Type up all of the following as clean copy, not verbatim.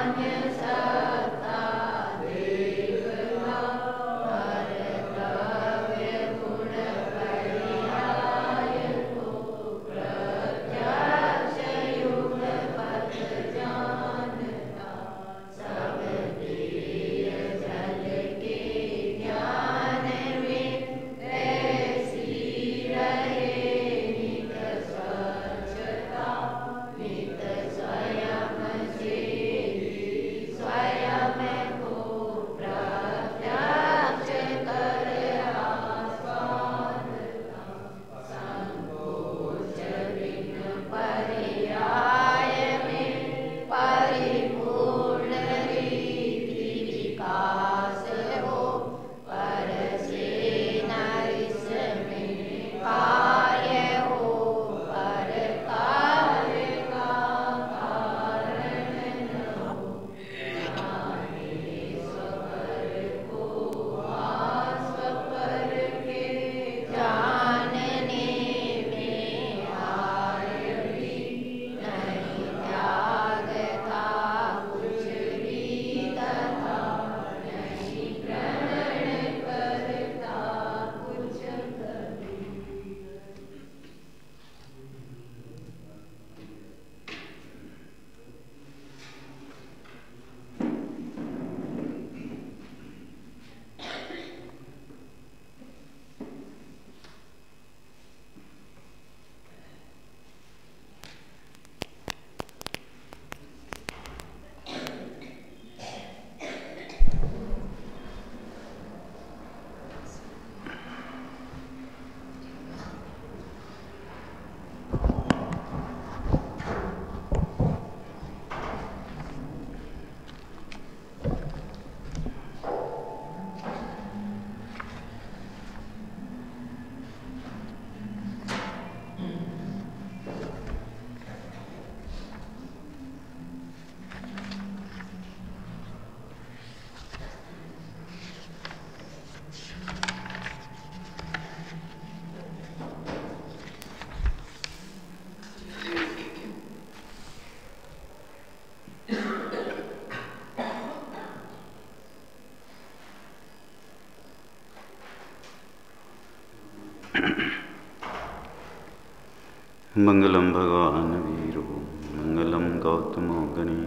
मंगलम भगवान वीरो मंगलम गौतमो गणी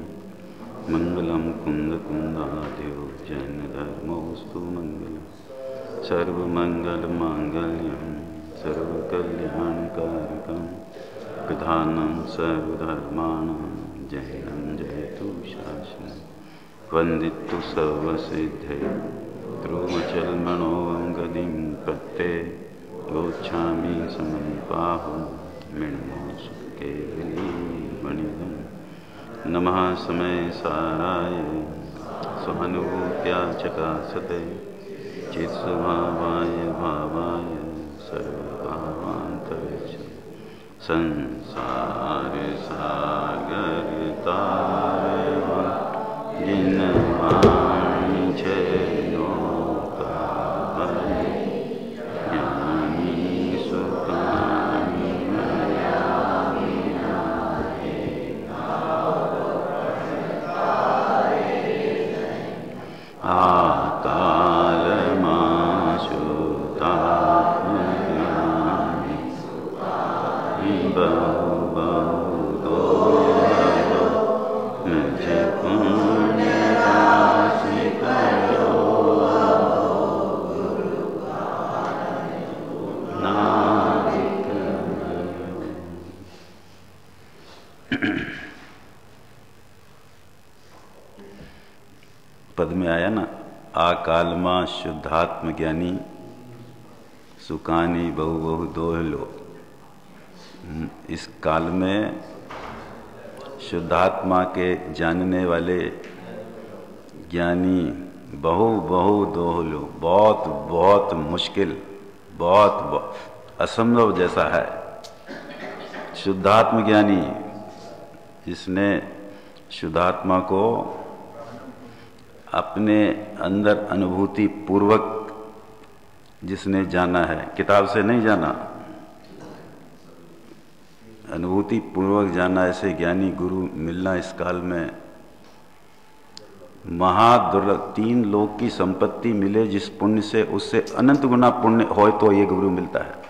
मंगलम कुंद कुंदादेव जैन धर्मोस्तु मंगलम सर्वमंगल मांगल्यम सर्वकल्याणकारकम प्रधानम सर्वधर्माणां जैनं जयतु शासनं वंदितु सर्वसिद्धे ध्रुवचल्मणो गदिं पत्ते गोच्छामि समयपाहु मृण्मो सुखे मणिदं नमः समय साराय स्वानुभूत्या चकासते चित्स्वभावाय भावाय सर्वभावान्तरिक्ष संसार सागर तारवा जिन वाणी छे नौका भरी ज्ञानी सुखानी आकाल माशुतात्मज्ञानी बहु बहु दोहरो मुझे पुण्य राशि करो नाविक पद में आया ना, आकालमा शुद्धात्म ज्ञानी सुकानी बहु बहु दोहलो। इस काल में शुद्धात्मा के जानने वाले ज्ञानी बहु बहु दोहलो, बहुत बहुत मुश्किल, बहुत असंभव जैसा है। शुद्धात्म ज्ञानी जिसने शुद्धात्मा को अपने अंदर अनुभूति पूर्वक जिसने जाना है, किताब से नहीं जाना, अनुभूति पूर्वक जाना, ऐसे ज्ञानी गुरु मिलना इस काल में महादुर्लभ 3 लोक की संपत्ति मिले जिस पुण्य से, उससे अनंत गुना पुण्य हो तो ये गुरु मिलता है।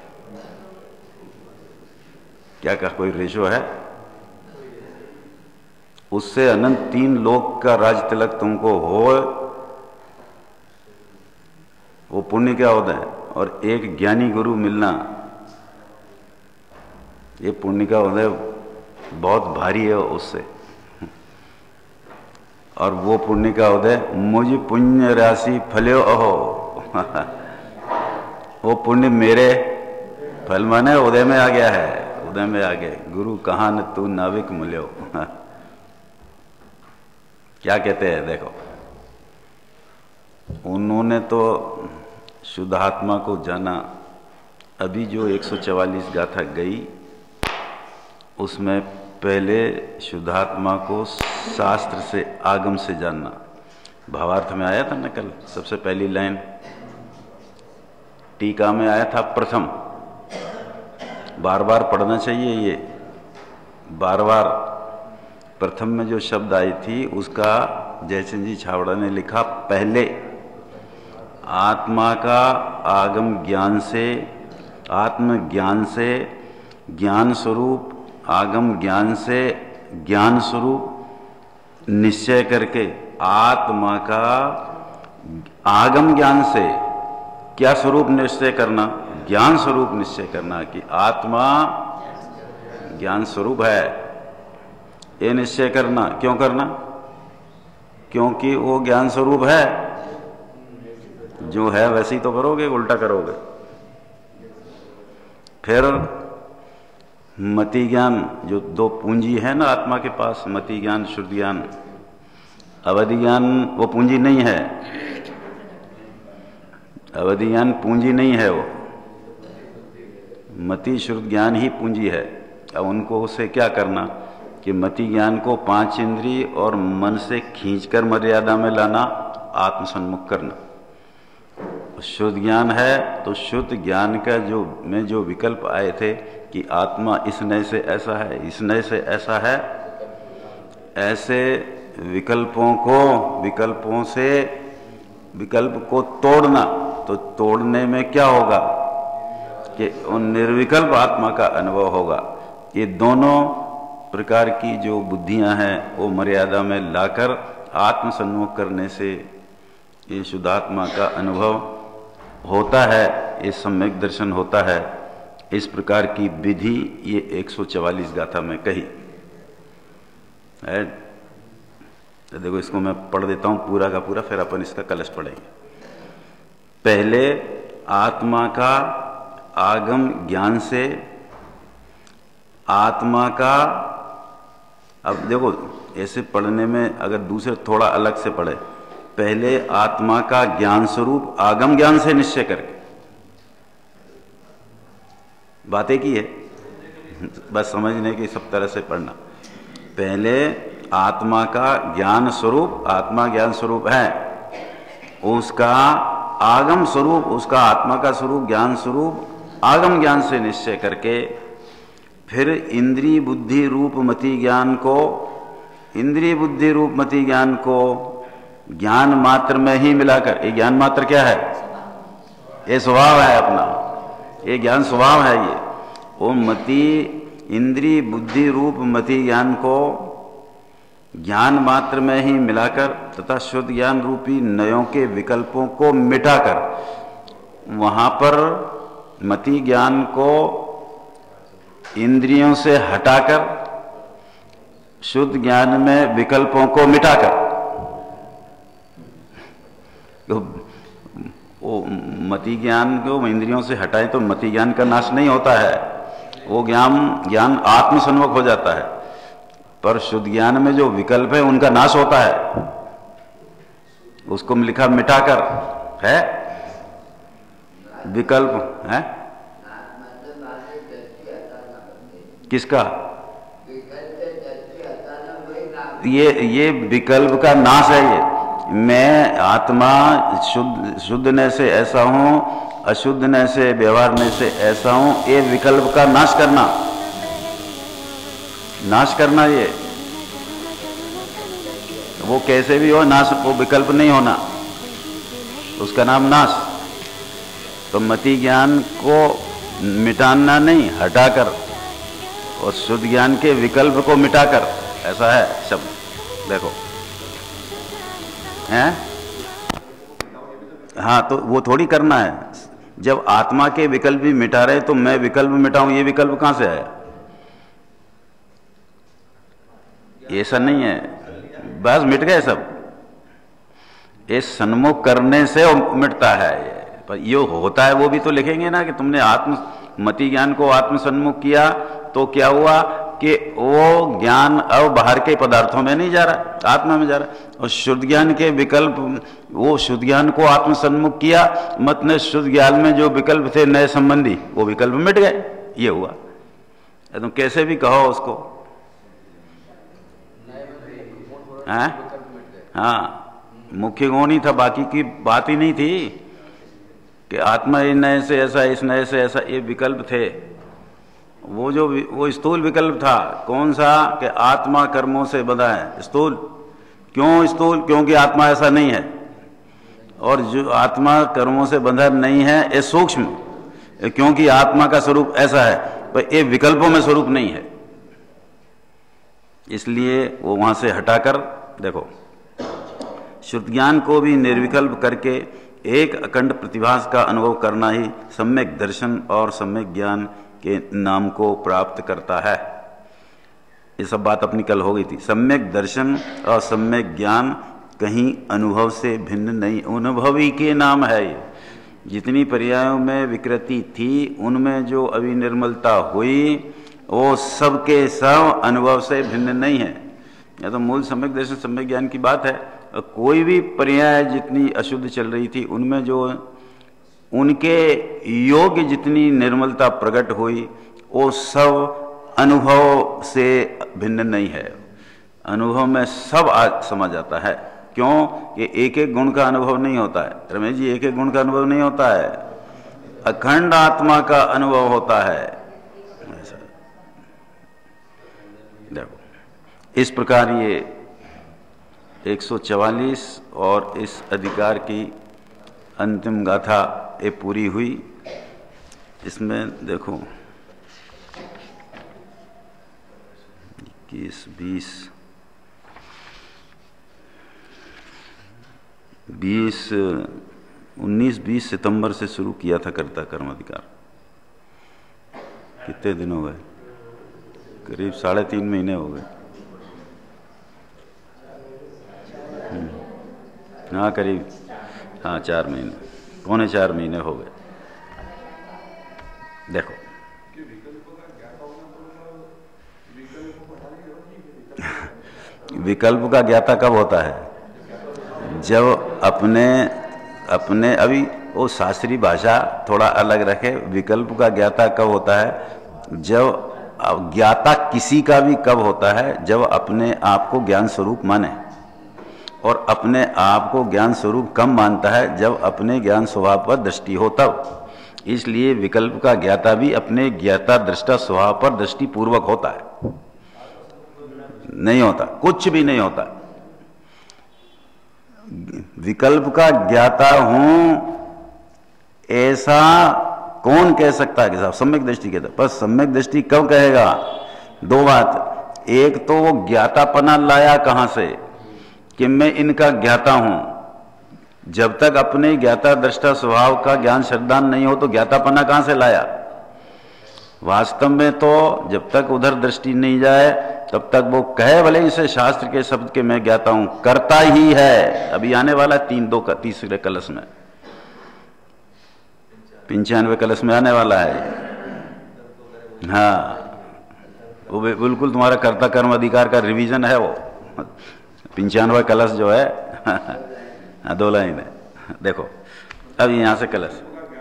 क्या कहा, कोई रेशो है? उससे अनंत 3 लोक का राज तिलक तुमको हो, वो पुण्य क्या होता है। और एक ज्ञानी गुरु मिलना, ये पुण्य का होता है, बहुत भारी है उससे। और वो पुण्य का होता है, मुझ पुण्य राशि फल्यो अहो वो पुण्य मेरे फल माने उदय में आ गया है, उदय में आ गए। गुरु कहाँ न तू नाविक मिल्यो क्या कहते हैं देखो, उन्होंने तो शुद्धात्मा को जाना। अभी जो 144 गाथा गई उसमें पहले शुद्धात्मा को शास्त्र से, आगम से जानना। भावार्थ में आया था ना कल, सबसे पहली लाइन। टीका में आया था प्रथम, बार बार पढ़ना चाहिए ये, बार बार। प्रथम में जो शब्द आई थी उसका जयचंद जी छावड़ा ने लिखा, पहले आत्मा का आगम ज्ञान से, आत्मज्ञान से ज्ञान स्वरूप, आगम ज्ञान से ज्ञान स्वरूप निश्चय करके, आत्मा का आगम ज्ञान से क्या स्वरूप निश्चय करना, ज्ञान स्वरूप निश्चय करना कि आत्मा ज्ञान स्वरूप है। ये निश्चय करना, क्यों करना? क्योंकि वो ज्ञान स्वरूप है। जो है वैसे ही तो करोगे, उल्टा करोगे। फिर मति ज्ञान, जो 2 पूंजी है ना आत्मा के पास, मति ज्ञान, श्रुति ज्ञान। अवधि ज्ञान वो पूंजी नहीं है, अवधि ज्ञान पूंजी नहीं है, वो मति श्रुति ज्ञान ही पूंजी है। अब उनको उसे क्या करना कि मति ज्ञान को 5 इंद्रिय और मन से खींचकर मर्यादा में लाना, आत्मसन्मुख करना। शुद्ध ज्ञान है तो शुद्ध ज्ञान का जो विकल्प आए थे कि आत्मा इस नए से ऐसा है, इस नए से ऐसा है, ऐसे विकल्प को तोड़ना। तो तोड़ने में क्या होगा कि उन निर्विकल्प आत्मा का अनुभव होगा। ये दोनों प्रकार की जो बुद्धियां हैं वो मर्यादा में लाकर आत्मसन्मुख करने से ये शुद्धात्मा का अनुभव होता है, ये सम्यक दर्शन होता है। इस प्रकार की विधि ये 144 गाथा में कही है। तो देखो, इसको मैं पढ़ देता हूं पूरा का पूरा, फिर अपन इसका कलश पढ़ेंगे। पहले आत्मा का आगम ज्ञान से, आत्मा का, अब देखो ऐसे पढ़ने में अगर दूसरे थोड़ा अलग से पढ़े, पहले आत्मा का ज्ञान स्वरूप आगम ज्ञान से निश्चय करके, बातें की है, बस समझने की सब तरह से पढ़ना। पहले आत्मा का ज्ञान स्वरूप, आत्मा ज्ञान स्वरूप है, उसका आगम स्वरूप, उसका आत्मा का स्वरूप ज्ञान स्वरूप आगम ज्ञान से निश्चय करके, फिर इंद्रिय बुद्धि रूप मति ज्ञान को, इंद्रिय बुद्धि रूप मति ज्ञान को ज्ञान मात्र में ही मिलाकर, ये ज्ञान मात्र क्या है? ये स्वभाव है अपना, ये ज्ञान स्वभाव है। ये वो मति, इंद्रिय बुद्धि रूप मति ज्ञान को ज्ञान मात्र में ही मिलाकर तथा शुद्ध ज्ञान रूपी नयों के विकल्पों को मिटाकर, वहां पर मति ज्ञान को इंद्रियों से हटाकर शुद्ध ज्ञान में विकल्पों को मिटाकर, वो मति ज्ञान को इंद्रियों से हटाए तो मति ज्ञान का नाश नहीं होता है, वो ज्ञान आत्मसन्मुख हो जाता है। पर शुद्ध ज्ञान में जो विकल्प है उनका नाश होता है, उसको लिखा मिटाकर है विकल्प है। किसका? ये विकल्प का नाश है। ये मैं आत्मा शुद्धने से ऐसा हूं, अशुद्धने से व्यवहारने से ऐसा हूं, ये विकल्प का नाश करना, नाश करना। ये वो कैसे भी हो नाश, वो विकल्प नहीं होना, उसका नाम नाश। तो मति ज्ञान को मिटाना नहीं, हटाकर, और शुद्ध ज्ञान के विकल्प को मिटाकर, ऐसा है शब्द। देखो हैं, हाँ, तो वो थोड़ी करना है। जब आत्मा के विकल्प भी मिटा रहे तो मैं विकल्प मिटाऊं, ये विकल्प कहां से आया? ऐसा नहीं है, बस मिट गए सब। ये सन्मुख करने से मिटता है ये, पर ये होता है वो भी तो लिखेंगे ना कि तुमने मति ज्ञान को आत्म सन्मुख किया तो क्या हुआ कि वो ज्ञान अब बाहर के पदार्थों में नहीं जा रहा, आत्मा में जा रहा। और शुद्ध ज्ञान के विकल्प, वो शुद्ध ज्ञान को आत्म सन्मुख किया, मतलब शुद्ध ज्ञान में जो विकल्प थे नए संबंधी, वो विकल्प मिट गए, ये हुआ। तुम कैसे भी कहो उसको, हाँ, मुख्य गुण ही था, बाकी की बात ही नहीं थी कि आत्मा इस नए से ऐसा, इस नए से ऐसा, ये विकल्प थे। वो स्थूल विकल्प था। कौन सा? कि आत्मा कर्मों से बंधा है, स्थूल। क्यों स्थूल? क्योंकि आत्मा ऐसा नहीं है, और जो आत्मा कर्मों से बंधा नहीं है ये सूक्ष्म, क्योंकि आत्मा का स्वरूप ऐसा है, पर ये विकल्पों में स्वरूप नहीं है। इसलिए वो वहां से हटाकर देखो, शुद्ध ज्ञान को भी निर्विकल्प करके एक अखंड प्रतिभास का अनुभव करना ही सम्यक दर्शन और सम्यक ज्ञान के नाम को प्राप्त करता है। ये सब बात अपनी कल हो गई थी। सम्यक दर्शन और सम्यक ज्ञान कहीं अनुभव से भिन्न नहीं, अनुभवी के नाम है ये। जितनी पर्यायों में विकृति थी उनमें जो अविनिर्मलता हुई वो सबके सब अनुभव से भिन्न नहीं है। या तो मूल सम्यक दर्शन सम्यक ज्ञान की बात है। कोई भी पर्याय जितनी अशुद्ध चल रही थी उनमें जो उनके योग्य जितनी निर्मलता प्रकट हुई वो सब अनुभव से भिन्न नहीं है। अनुभव में सब समा जाता है। क्यों? कि एक एक गुण का अनुभव नहीं होता है रमेश जी, एक एक गुण का अनुभव नहीं होता है, अखंड आत्मा का अनुभव होता है। ऐसा देखो, इस प्रकार ये 144 और इस अधिकार की अंतिम गाथा ये पूरी हुई। इसमें देखो 21, 19-20 सितंबर से शुरू किया था कर्ता कर्म अधिकार। कितने दिन हो गए? करीब 3.5 महीने हो गए। हाँ करीब, हाँ 4 महीने, पौने 4 महीने हो गए। देखो विकल्प का ज्ञाता कब होता है? जब अपने अभी वो शास्त्रीय भाषा थोड़ा अलग रखे। विकल्प का ज्ञाता कब होता है? जब ज्ञाता किसी का भी कब होता है? जब अपने आप को ज्ञान स्वरूप माने। और अपने आप को ज्ञान स्वरूप कम मानता है? जब अपने ज्ञान स्वभाव पर दृष्टि हो तब। इसलिए विकल्प का ज्ञाता भी अपने ज्ञाता दृष्टा स्वभाव पर दृष्टि पूर्वक होता है। नहीं होता, कुछ भी नहीं होता। विकल्प का ज्ञाता हूं ऐसा कौन कह सकता है कि साहब सम्यक दृष्टि कहता? पर सम्यक दृष्टि कब कहेगा? 2 बात। एक तो वो ज्ञातापना लाया कहां से कि मैं इनका ज्ञाता हूं। जब तक अपने ज्ञाता दृष्टा स्वभाव का ज्ञान श्रद्धान नहीं हो तो ज्ञातापना कहां से लाया? वास्तव में तो जब तक उधर दृष्टि नहीं जाए तब तक वो कहे भले इसे शास्त्र के शब्द के मैं ज्ञाता हूं, करता ही है। अभी आने वाला 3-2 कलश में, 95 कलश में आने वाला है। हाँ, वो बिल्कुल तुम्हारा कर्ता कर्म अधिकार का रिवीजन है वो 95 कलश जो है। 2 लाइन है। देखो अब यहां से कलश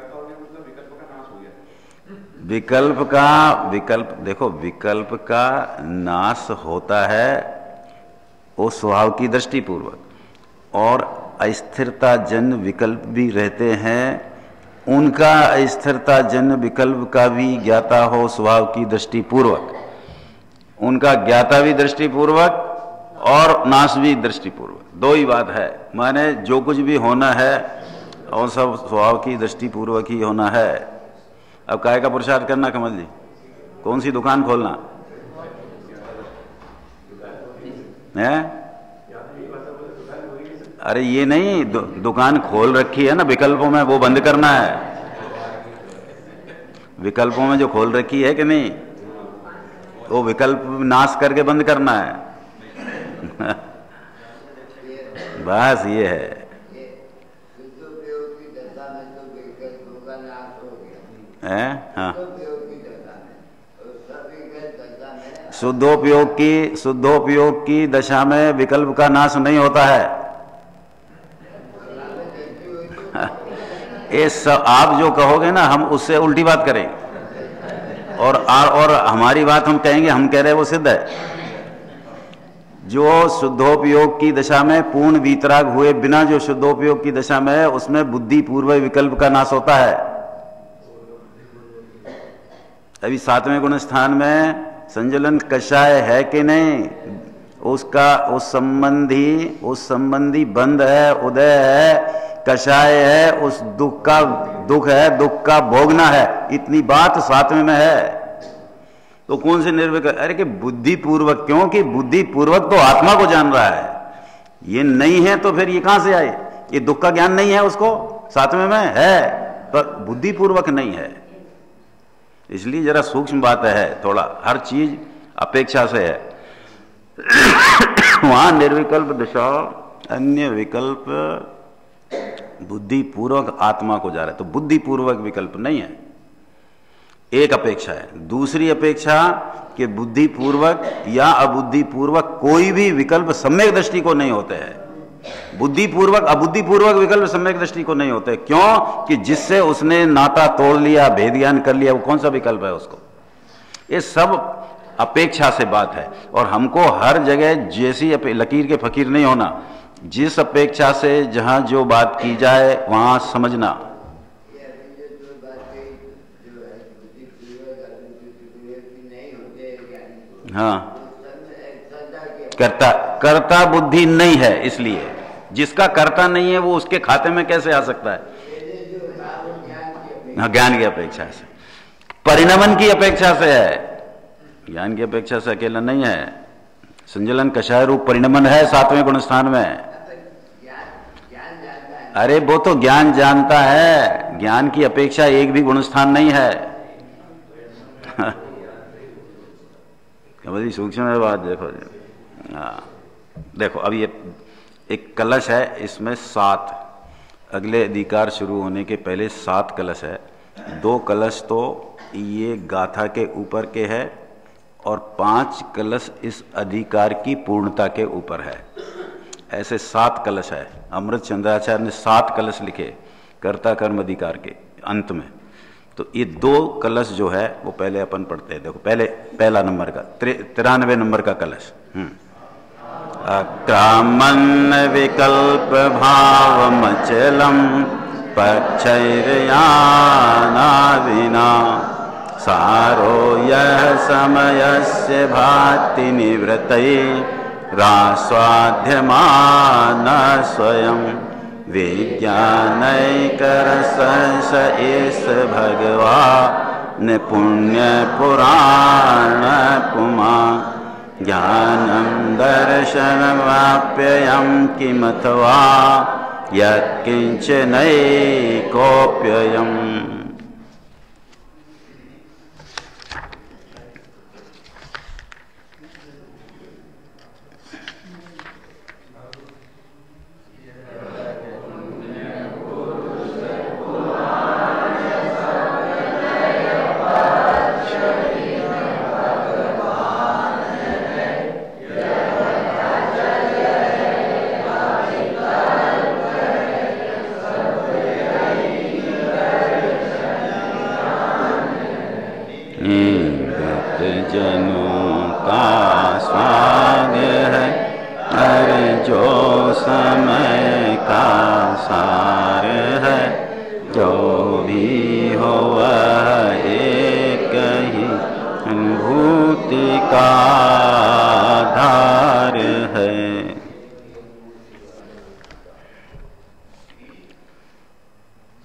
विकल्प देखो, विकल्प का नाश होता है वो स्वभाव की दृष्टि पूर्वक, और अस्थिरता जन्य विकल्प भी रहते हैं, उनका अस्थिरता जन्य विकल्प का भी ज्ञाता हो स्वभाव की दृष्टि पूर्वक, उनका ज्ञाता भी दृष्टि पूर्वक और नाश भी दृष्टिपूर्वक, दो ही बात है। माने जो कुछ भी होना है और सब स्वभाव की दृष्टिपूर्वक ही होना है। अब काय का पुरुषार्थ करना कमल जी? कौन सी दुकान खोलना है? अरे ये नहीं, दुकान खोल रखी है ना विकल्पों में, वो बंद करना है। विकल्पों में जो खोल रखी है कि नहीं, वो विकल्प नाश करके बंद करना है। बस ये है। हाँ, शुद्धोपयोग की दशा में विकल्प का नाश नहीं होता है। ये सब आप जो कहोगे ना, हम उससे उल्टी बात करेंगे और हमारी बात हम कहेंगे, हम कह रहे हैं वो सिद्ध है। जो शुद्धोपयोग की दशा में पूर्ण वीतराग हुए बिना जो शुद्धोपयोग की दशा में है, उसमें बुद्धि पूर्व विकल्प का नाश होता है। अभी 7वें गुण स्थान में संजलन कषाय है कि नहीं, उसका उस संबंधी बंध है, उदय है, कषाय है, उस दुख है, दुख का भोगना है। इतनी बात 7वें में है। तो कौन से निर्विकल्प? अरे कि बुद्धि पूर्वक, क्योंकि बुद्धि पूर्वक तो आत्मा को जान रहा है। ये नहीं है तो फिर ये कहां से आए? ये दुख का ज्ञान नहीं है उसको, 7वें में है पर बुद्धि पूर्वक नहीं है। इसलिए जरा सूक्ष्म बात है थोड़ा, हर चीज अपेक्षा से है। वहां निर्विकल्प दशा, अन्य विकल्प बुद्धि पूर्वक आत्मा को जा रहा है, तो बुद्धि पूर्वक विकल्प नहीं है। एक अपेक्षा है। दूसरी अपेक्षा कि बुद्धि पूर्वक या अबुद्धि पूर्वक कोई भी विकल्प सम्यक दृष्टि को नहीं होते हैं। बुद्धि पूर्वक अबुद्धि पूर्वक विकल्प सम्यक दृष्टि को नहीं होते। क्यों? कि जिससे उसने नाता तोड़ लिया, भेद ज्ञान कर लिया, वो कौन सा विकल्प है उसको? ये सब अपेक्षा से बात है। और हमको हर जगह जैसी लकीर के फकीर नहीं होना। जिस अपेक्षा से जहां जो बात की जाए वहां समझना। हाँ, कर्ता बुद्धि नहीं है, इसलिए जिसका कर्ता नहीं है वो उसके खाते में कैसे आ सकता है? हाँ, ज्ञान की अपेक्षा से, परिणमन की अपेक्षा से है। ज्ञान की अपेक्षा से अकेला नहीं है। संजलन कषाय रूप परिणमन है 7वें गुण स्थान में। अरे वो तो ज्ञान जानता है, ज्ञान की अपेक्षा एक भी गुण स्थान नहीं है। बड़ी सूक्ष्म है बात। देखो देखो, अब ये एक कलश है, इसमें 7, अगले अधिकार शुरू होने के पहले 7 कलश है। 2 कलश तो ये गाथा के ऊपर के है और 5 कलश इस अधिकार की पूर्णता के ऊपर है। ऐसे 7 कलश है। अमृत चंद्राचार्य ने 7 कलश लिखे कर्ता कर्म अधिकार के अंत में। तो ये 2 कलश जो है वो पहले अपन पढ़ते हैं। देखो पहला नंबर का 93 नंबर का कलश। अक्रामन विकल्प भावमचलम पक्षैर्याना विना सारो यह समयस्य भाति निवृत्तये रास्वाध्यमान स्वयं विज्ञानैकरसंस इस भगवान पुण्य पुराण पुमा ज्ञानं दर्शनमाप्ययं किमथवा यत्किंचनैकोप्ययम्। का आधार है।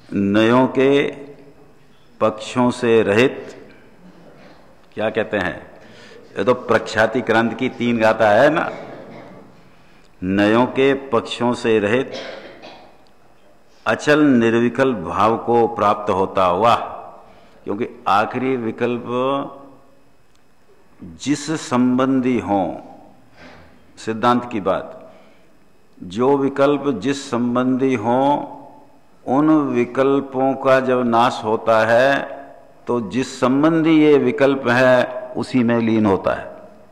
नयों के पक्षों से रहित, क्या कहते हैं, ये तो प्रख्याति क्रांति की 3 गाथा है ना। नयों के पक्षों से रहित अचल निर्विकल्प भाव को प्राप्त होता हुआ, क्योंकि आखिरी विकल्प जिस संबंधी हो, सिद्धांत की बात, जो विकल्प जिस संबंधी हो उन विकल्पों का जब नाश होता है तो जिस संबंधी ये विकल्प है उसी में लीन होता है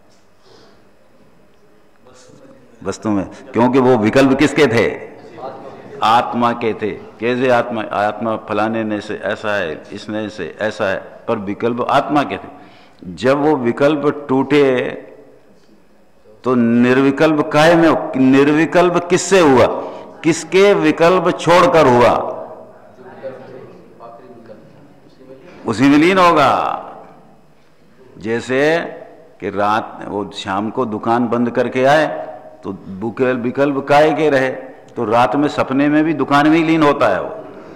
वस्तु में, क्योंकि वो विकल्प किसके थे? आत्मा के थे। कैसे आत्मा? आत्मा फलाने ने से ऐसा है, इसने से ऐसा है, पर विकल्प आत्मा के थे। जब वो विकल्प टूटे तो निर्विकल्प काहे में? निर्विकल्प किससे हुआ? किसके विकल्प छोड़कर हुआ? उसी में लीन होगा। जैसे कि रात वो शाम को दुकान बंद करके आए तो विकल्प काहे के रहे, तो रात में सपने में भी दुकान में ही लीन होता है वो।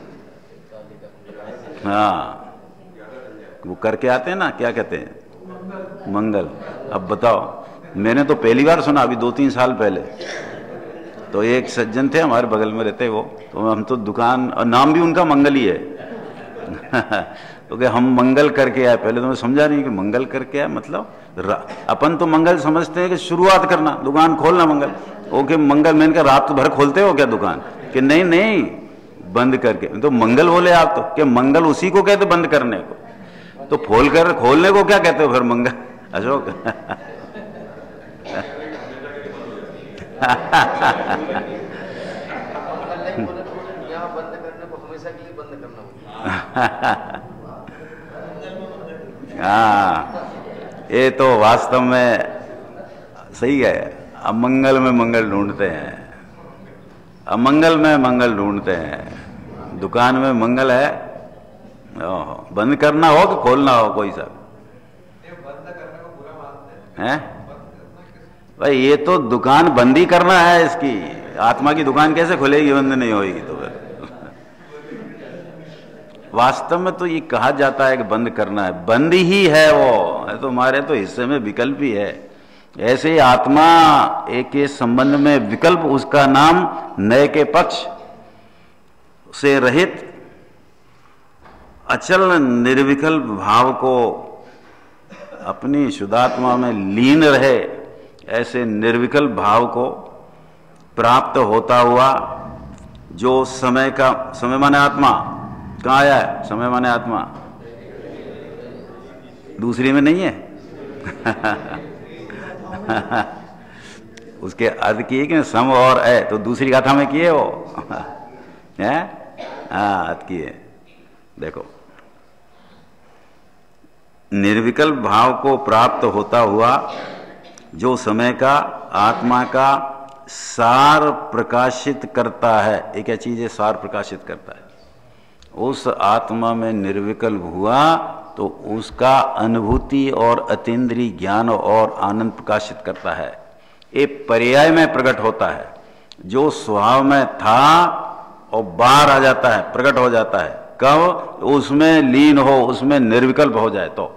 हाँ, वो करके आते हैं ना, क्या कहते हैं, मंगल। अब बताओ, मैंने तो पहली बार सुना अभी 2-3 साल पहले। तो एक सज्जन थे हमारे बगल में रहते वो, तो हम तो दुकान, और नाम भी उनका मंगल ही है तो क्या हम मंगल करके आए? पहले तो मैं समझा नहीं कि मंगल करके आए मतलब, अपन तो मंगल समझते हैं कि शुरुआत करना, दुकान खोलना मंगल। ओके मंगल, मैंने कहा रात भर खोलते हो क्या दुकान? कि नहीं नहीं, बंद करके। तो मंगल बोले आप तो, कि मंगल उसी को कहते बंद करने को, तो खोलने को क्या कहते हो फिर मंगल? अशोक हाँ, ये तो वास्तव में सही है। अमंगल में मंगल ढूंढते हैं, अमंगल में मंगल ढूंढते हैं। दुकान में मंगल है, बंद करना हो कि खोलना हो, कोई सा है भाई। ये तो दुकान बंद ही करना है इसकी। आत्मा की दुकान कैसे खुलेगी, बंद नहीं होगी तो फिर वास्तव में तो ये कहा जाता है कि बंद करना है, बंद ही है वो, तो हमारे तो हिस्से में विकल्प ही है। ऐसे ही आत्मा एक के संबंध में विकल्प, उसका नाम नए के पक्ष से रहित अचल निर्विकल्प भाव को अपनी शुद्धात्मा में लीन रहे, ऐसे निर्विकल्प भाव को प्राप्त होता हुआ, जो समय का, समय माने आत्मा, कहाँ आया है समय माने आत्मा? दूसरी में नहीं है उसके अर्थ किए कि सम और है, तो दूसरी गाथा में किए वो है। हाँ, अर्थ किए। देखो, निर्विकल्प भाव को प्राप्त होता हुआ जो समय का, आत्मा का सार प्रकाशित करता है। एक क्या चीज है? सार प्रकाशित करता है। उस आत्मा में निर्विकल्प हुआ तो उसका अनुभूति और अतीन्द्रिय ज्ञान और आनंद प्रकाशित करता है। एक पर्याय में प्रकट होता है, जो स्वभाव में था और बाहर आ जाता है, प्रकट हो जाता है। कब? उसमें लीन हो, उसमें निर्विकल्प हो जाए तो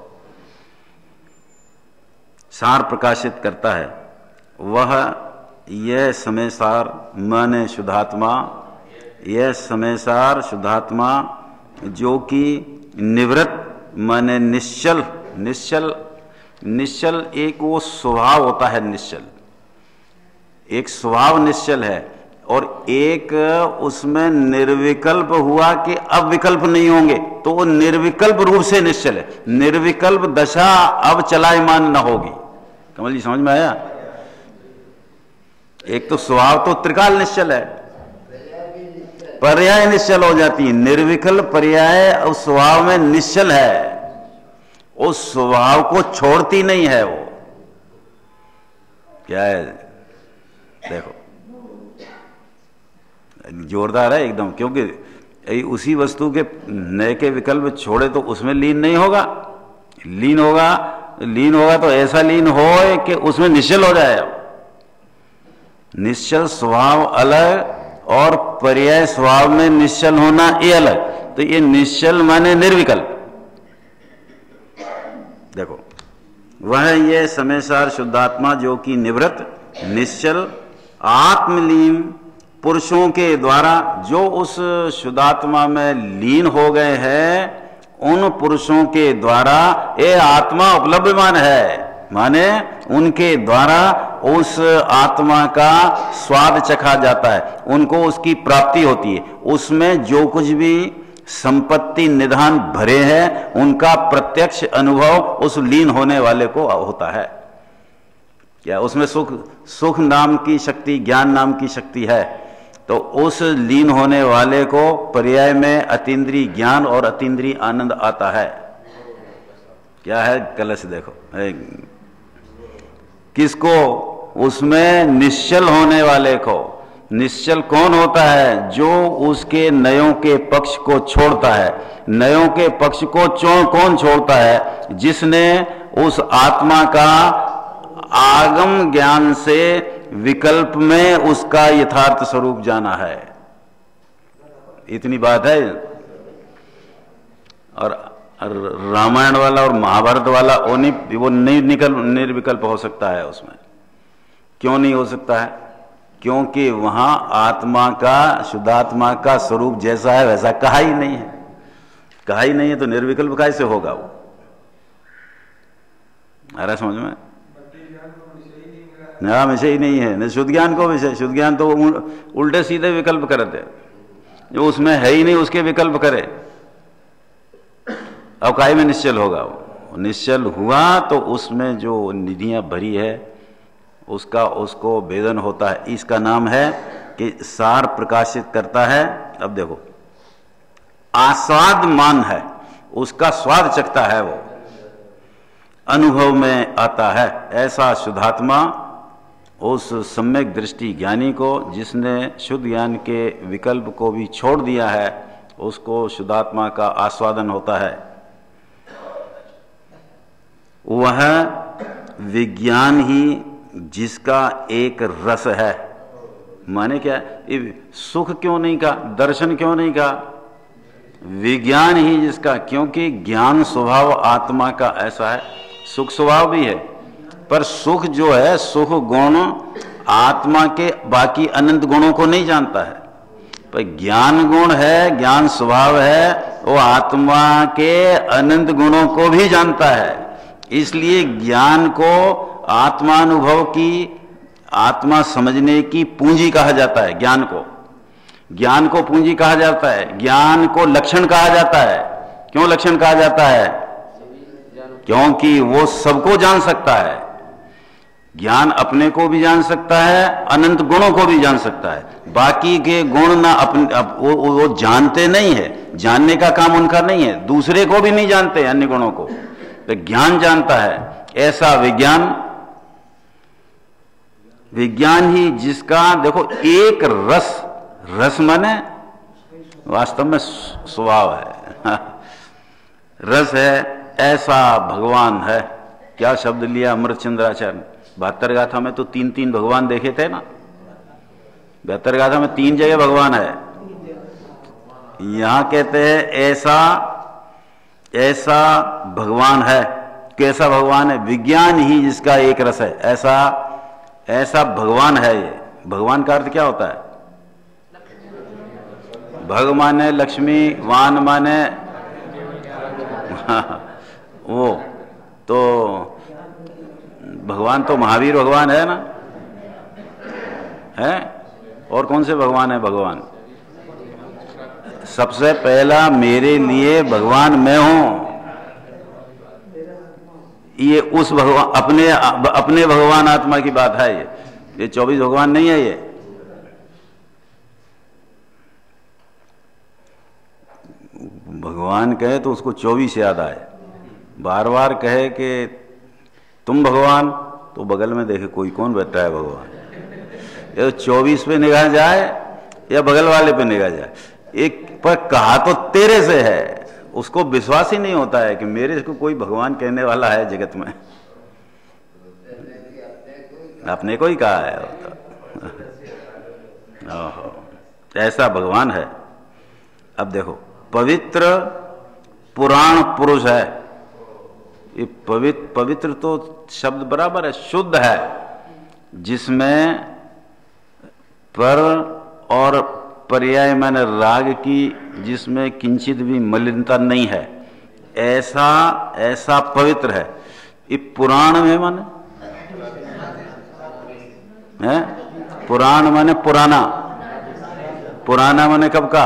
सार प्रकाशित करता है। वह यह समय सार माने शुद्धात्मा, यह समय सार शुद्धात्मा जो कि निवृत्त माने निश्चल, निश्चल एक वो स्वभाव होता है, निश्चल एक स्वभाव निश्चल है, और एक उसमें निर्विकल्प हुआ कि अब विकल्प नहीं होंगे, तो वो निर्विकल्प रूप से निश्चल है। निर्विकल्प दशा अब चलायमान न होगी। कमल जी समझ में आया? एक तो स्वभाव तो त्रिकाल निश्चल है, पर्याय निश्चल हो जाती है। निर्विकल्प पर्याय उस स्वभाव में निश्चल है, उस स्वभाव को छोड़ती नहीं है। वो क्या है? देखो, जोरदार है एकदम, क्योंकि उसी वस्तु के नए के विकल्प छोड़े तो उसमें लीन नहीं होगा। लीन होगा तो ऐसा लीन हो कि उसमें निश्चल हो जाए। निश्चल स्वभाव अलग और पर्याय स्वभाव में निश्चल होना ये अलग। तो ये निश्चल माने निर्विकल्प। देखो वह ये समेसार शुद्धात्मा जो कि निवृत्त निश्चल आत्मलीन पुरुषों के द्वारा जो उस शुद्धात्मा में लीन हो गए हैं, उन पुरुषों के द्वारा ये आत्मा उपलब्धमान है, माने उनके द्वारा उस आत्मा का स्वाद चखा जाता है, उनको उसकी प्राप्ति होती है। उसमें जो कुछ भी संपत्ति निधान भरे हैं उनका प्रत्यक्ष अनुभव उस लीन होने वाले को होता है। क्या उसमें सुख नाम की शक्ति, ज्ञान नाम की शक्ति है, तो उस लीन होने वाले को पर्याय में अतीन्द्रिय ज्ञान और अतीन्द्रिय आनंद आता है। क्या है कलश देखो किसको, उसमें निश्चल होने वाले को। निश्चल कौन होता है? जो उसके नयों के पक्ष को छोड़ता है। नयों के पक्ष को कौन छोड़ता है? जिसने उस आत्मा का आगम ज्ञान से विकल्प में उसका यथार्थ स्वरूप जाना है। इतनी बात है। और रामायण वाला और महाभारत वाला वो निर्विकल्प हो सकता है। उसमें क्यों नहीं हो सकता है? क्योंकि वहां आत्मा का, शुद्धात्मा का स्वरूप जैसा है वैसा कहा ही नहीं है। कहा ही नहीं है तो निर्विकल्प कैसे होगा वो? आ रहा समझ में? हाँ, विषय ही नहीं है। शुद्ध ज्ञान को विषय, शुद्ध ज्ञान तो उल्टे सीधे विकल्प करते, जो उसमें है ही नहीं उसके विकल्प करे। अब काय में निश्चल होगा? वो निश्चल हुआ तो उसमें जो निधियां भरी है उसको भेदन होता है। इसका नाम है कि सार प्रकाशित करता है। अब देखो आस्वाद मान है, उसका स्वाद चखता है, वो अनुभव में आता है। ऐसा शुद्धात्मा उस सम्यक दृष्टि ज्ञानी को, जिसने शुद्ध ज्ञान के विकल्प को भी छोड़ दिया है, उसको शुद्धात्मा का आस्वादन होता है। वह विज्ञान ही जिसका एक रस है। माने क्या? सुख क्यों नहीं कहा, दर्शन क्यों नहीं कहा? विज्ञान ही जिसका, क्योंकि ज्ञान स्वभाव आत्मा का ऐसा है। सुख स्वभाव भी है, पर सुख जो है, सुख गुण आत्मा के बाकी अनंत गुणों को नहीं जानता है। पर ज्ञान गुण है, ज्ञान स्वभाव है, वो आत्मा के अनंत गुणों को भी जानता है। इसलिए ज्ञान को आत्मानुभव की, आत्मा समझने की पूंजी कहा जाता है। ज्ञान को पूंजी कहा जाता है। ज्ञान को लक्षण कहा जाता है। क्यों लक्षण कहा जाता है? क्योंकि वो सबको जान सकता है। ज्ञान अपने को भी जान सकता है, अनंत गुणों को भी जान सकता है। बाकी के गुण ना अपने वो जानते नहीं है, जानने का काम उनका नहीं है। दूसरे को भी नहीं जानते, अन्य गुणों को, तो ज्ञान जानता है। ऐसा विज्ञान ही जिसका, देखो एक रस माने वास्तव में स्वभाव है, रस है। ऐसा भगवान है। क्या शब्द लिया अमृतचंद्राचार्य? 72 गाथा में तो 3 भगवान देखे थे ना। 72 गाथा में 3 जगह भगवान है। यहां कहते हैं ऐसा भगवान है। कैसा भगवान है? विज्ञान ही जिसका एक रस है, ऐसा भगवान है। ये भगवान का अर्थ क्या होता है? भग माने लक्ष्मी, वान माने वो तो भगवान तो महावीर भगवान है ना, है? और कौन से भगवान है? भगवान सबसे पहला मेरे लिए भगवान मैं हूं। ये उस भगवान, अपने भगवान आत्मा की बात है। ये 24 भगवान नहीं है। ये भगवान कहे तो उसको 24 याद आए। बार बार कहे कि तुम भगवान, तो बगल में देखे कोई कौन बैठा है भगवान। ये 24 पे निगाह जाए या बगल वाले पे निगाह जाए, एक पर कहा तो तेरे से है। उसको विश्वास ही नहीं होता है कि मेरे को कोई भगवान कहने वाला है जगत में। अपने को ही कहा है। ऐसा भगवान है। अब देखो पवित्र पुराण पुरुष है। ये पवित्र तो शब्द बराबर है, शुद्ध है, जिसमें पर और पर्याय माने राग की, जिसमें किंचित भी मलिनता नहीं है, ऐसा पवित्र है। ये पुराण में माने है, पुराण माने पुराना, पुराना माने कब का,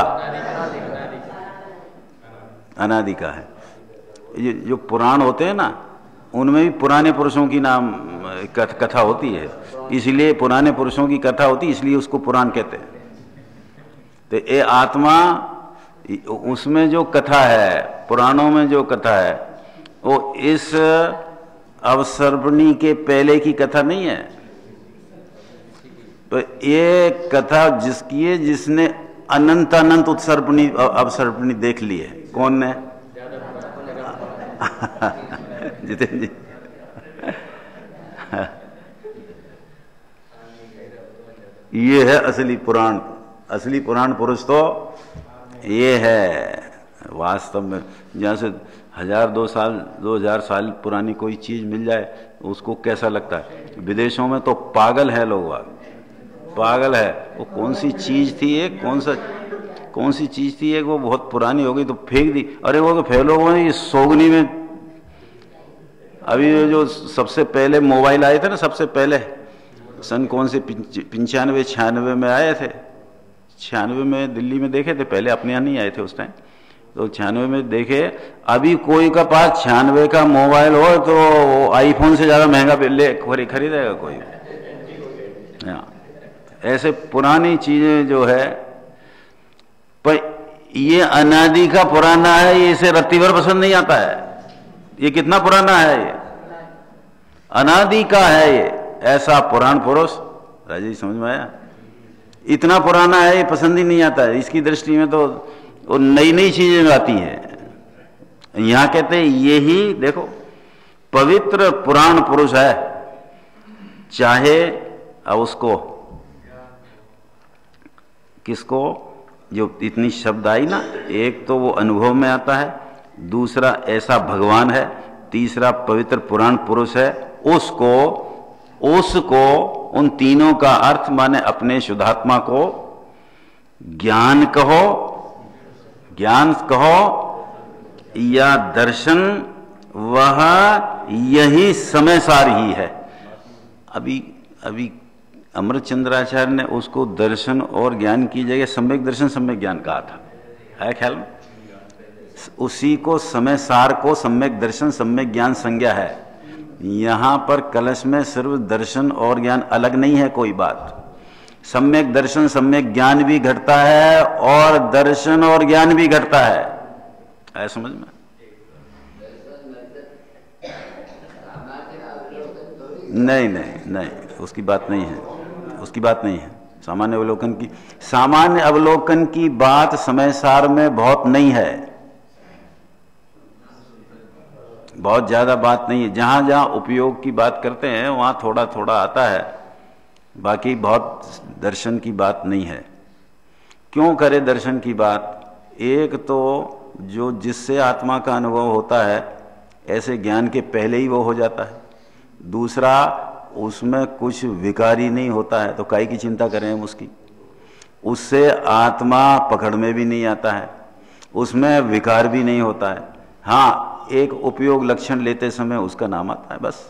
अनादि का है। ये जो पुराण होते हैं ना, उनमें भी पुराने पुरुषों की नाम कथा होती है, इसलिए पुराने पुरुषों की कथा होती है, इसलिए उसको पुराण कहते हैं। तो ये आत्मा, उसमें जो कथा है, पुराणों में जो कथा है, वो इस अवसर्पणी के पहले की कथा नहीं है। तो ये कथा जिसकी है, जिसने अनंत अनंत उत्सर्पणी अवसर्पणी देख ली है। कौन ने? जितेंद्र जी। ये है असली पुराण। असली पुराण पुरुष तो ये है वास्तव में। जहाँ से 1000-2000 साल पुरानी कोई चीज मिल जाए, उसको कैसा लगता है। विदेशों में तो पागल है लोग, पागल है। वो कौन सी चीज थी एक, कौन सी चीज थी एक, वो बहुत पुरानी हो गई तो फेंक दी। अरे वो तो फैलोगों ने सोगनी में, अभी जो सबसे पहले मोबाइल आए थे ना, सबसे पहले सन कौन से 95-96 में आए थे। 96 में दिल्ली में देखे थे, पहले अपने यहाँ नहीं आए थे उस टाइम। तो 96 में देखे। अभी कोई का पास 96 का मोबाइल हो तो आईफोन से ज्यादा महंगा खरीदेगा कोई। ऐसे पुरानी चीजें जो है, पर ये अनादि का पुराना है, ये इसे रत्ती भर पसंद नहीं आता है। ये कितना पुराना है, ये अनादि का है। ये ऐसा पुराण पुरुष, राजी समझ में आया? इतना पुराना है, ये पसंद ही नहीं आता है। इसकी दृष्टि में तो वो नई नई चीजें आती हैं। यहां कहते हैं यही देखो पवित्र पुराण पुरुष है। चाहे अब उसको किसको, जो इतनी शब्द आई ना, एक तो वो अनुभव में आता है, दूसरा ऐसा भगवान है, तीसरा पवित्र पुराण पुरुष है। उसको उन तीनों का अर्थ माने अपने शुद्धात्मा को ज्ञान कहो या दर्शन, वह यही समय सार ही है। अभी अमृतचंद्राचार्य ने उसको दर्शन और ज्ञान की जगह सम्यक दर्शन सम्यक ज्ञान कहा था, है ख्याल में? उसी को समय सार को सम्यक दर्शन सम्यक ज्ञान संज्ञा है। यहां पर कलश में सिर्फ दर्शन और ज्ञान अलग नहीं है कोई बात। सम्यक दर्शन सम्यक ज्ञान भी घटता है और दर्शन और ज्ञान भी घटता है। आया समझ में? नहीं, उसकी बात नहीं है, उसकी बात नहीं है। सामान्य अवलोकन की बात समय सार में बहुत नहीं है, बहुत ज्यादा बात नहीं है। जहां जहां उपयोग की बात करते हैं वहां थोड़ा थोड़ा आता है, बाकी बहुत दर्शन की बात नहीं है। क्यों करे दर्शन की बात? एक तो जो जिससे आत्मा का अनुभव होता है, ऐसे ज्ञान के पहले ही वो हो जाता है। दूसरा, उसमें कुछ विकारी नहीं होता है, तो काहे की चिंता करें हम उसकी। उससे आत्मा पकड़ में भी नहीं आता है, उसमें विकार भी नहीं होता है। हाँ, एक उपयोग लक्षण लेते समय उसका नाम आता है, बस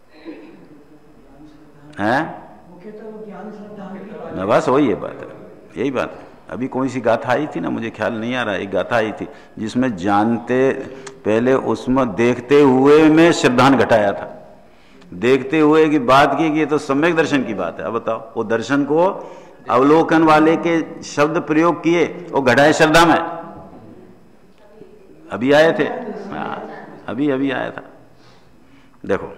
है। बस वही है बात है, यही बात है। अभी कोई सी गाथा आई थी ना, मुझे ख्याल नहीं आ रहा, एक गाथा आई थी जिसमें जानते पहले, उसमें देखते हुए में श्रद्धान घटाया था। देखते हुए की बात की कि ये तो सम्यक दर्शन की बात है। अब बताओ, वो दर्शन को अवलोकन वाले के शब्द प्रयोग किए, वो घटाए श्रद्धा में। अभी आए थे, अभी आया था। देखो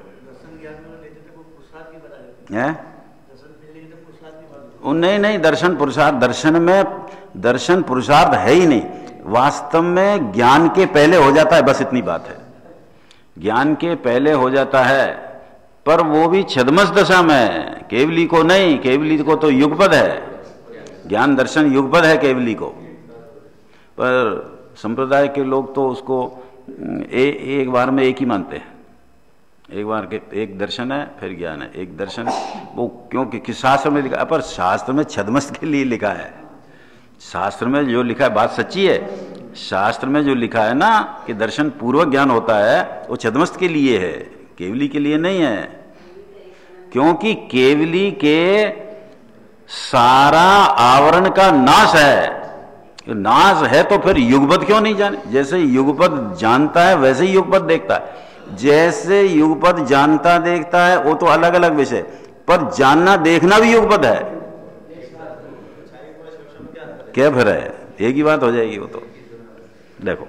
नहीं, दर्शन पुरुषार्थ, दर्शन में दर्शन पुरुषार्थ है ही नहीं। वास्तव में ज्ञान के पहले हो जाता है, बस इतनी बात है। ज्ञान के पहले हो जाता है, पर वो भी छद्मस दशा में, केवली को नहीं। केवली को तो युगपद है, ज्ञान दर्शन युगपद है केवली को। पर संप्रदाय के लोग तो उसको एक बार में एक ही मानते हैं। एक बार के एक दर्शन है, फिर ज्ञान है, एक दर्शन है। वो क्योंकि किस शास्त्र में लिखा है? पर शास्त्र में छद्मस्त के लिए लिखा है। शास्त्र में जो लिखा है बात सच्ची है। शास्त्र में जो लिखा है ना कि दर्शन पूर्वक ज्ञान होता है, वो छद्मस्त के लिए है, केवली के लिए नहीं है। क्योंकि केवली के सारा आवरण का नाश है। नाश है तो फिर युगपद क्यों नहीं जाने? जैसे युगपद जानता है वैसे ही युगपद देखता है। जैसे युगपद जानता देखता है वो तो अलग अलग विषय, पर जानना देखना भी युगपद है। क्या फिर है? एक ही बात हो जाएगी वो तो। देखो,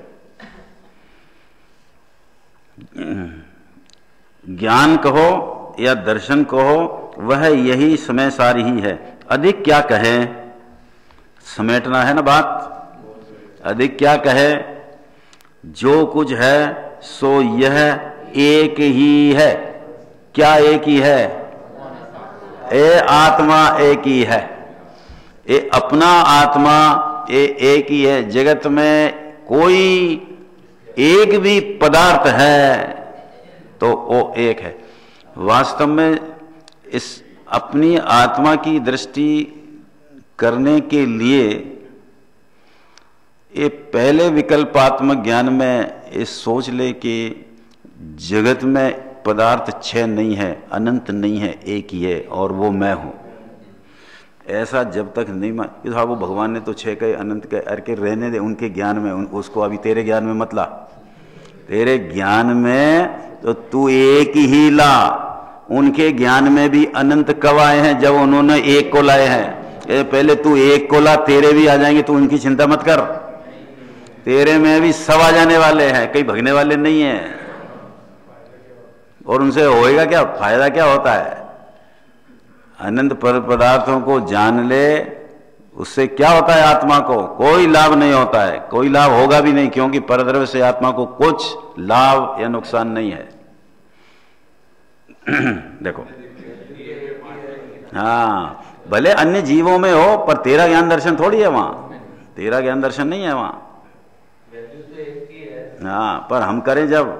ज्ञान कहो या दर्शन कहो, वह यही समय सार ही है। अधिक क्या कहे? समेटना है ना बात। अधिक क्या कहे? जो कुछ है सो यह एक ही है। क्या एक ही है? ए आत्मा एक ही है। ये अपना आत्मा ये एक ही है। जगत में कोई एक भी पदार्थ है तो वो एक है। वास्तव में इस अपनी आत्मा की दृष्टि करने के लिए ये पहले विकल्पात्मक ज्ञान में ये सोच ले कि जगत में पदार्थ छह नहीं है, अनंत नहीं है, एक ही है और वो मैं हूं। ऐसा जब तक नहीं मान कि हाँ वो भगवान ने तो छह कहे, अनंत कहे, अरे के रहने दे उनके ज्ञान में, उसको अभी तेरे ज्ञान में मत ला। तेरे ज्ञान में तो तू एक ही ला। उनके ज्ञान में भी अनंत कब आए हैं? जब उन्होंने एक को लाए हैं। पहले तू एक को ला, तेरे भी आ जाएंगे, तू उनकी चिंता मत कर। तेरे में भी सब आ जाने वाले हैं, कहीं भगने वाले नहीं है। और उनसे होएगा क्या? फायदा क्या होता है? अनंत पदार्थों को जान ले, उससे क्या होता है? आत्मा को कोई लाभ नहीं होता है, कोई लाभ होगा भी नहीं, क्योंकि परद्रव्य से आत्मा को कुछ लाभ या नुकसान नहीं है। देखो, हाँ भले अन्य जीवों में हो, पर तेरा ज्ञान दर्शन थोड़ी है वहां। तेरा ज्ञान दर्शन नहीं है वहां। हाँ, पर हम करें जब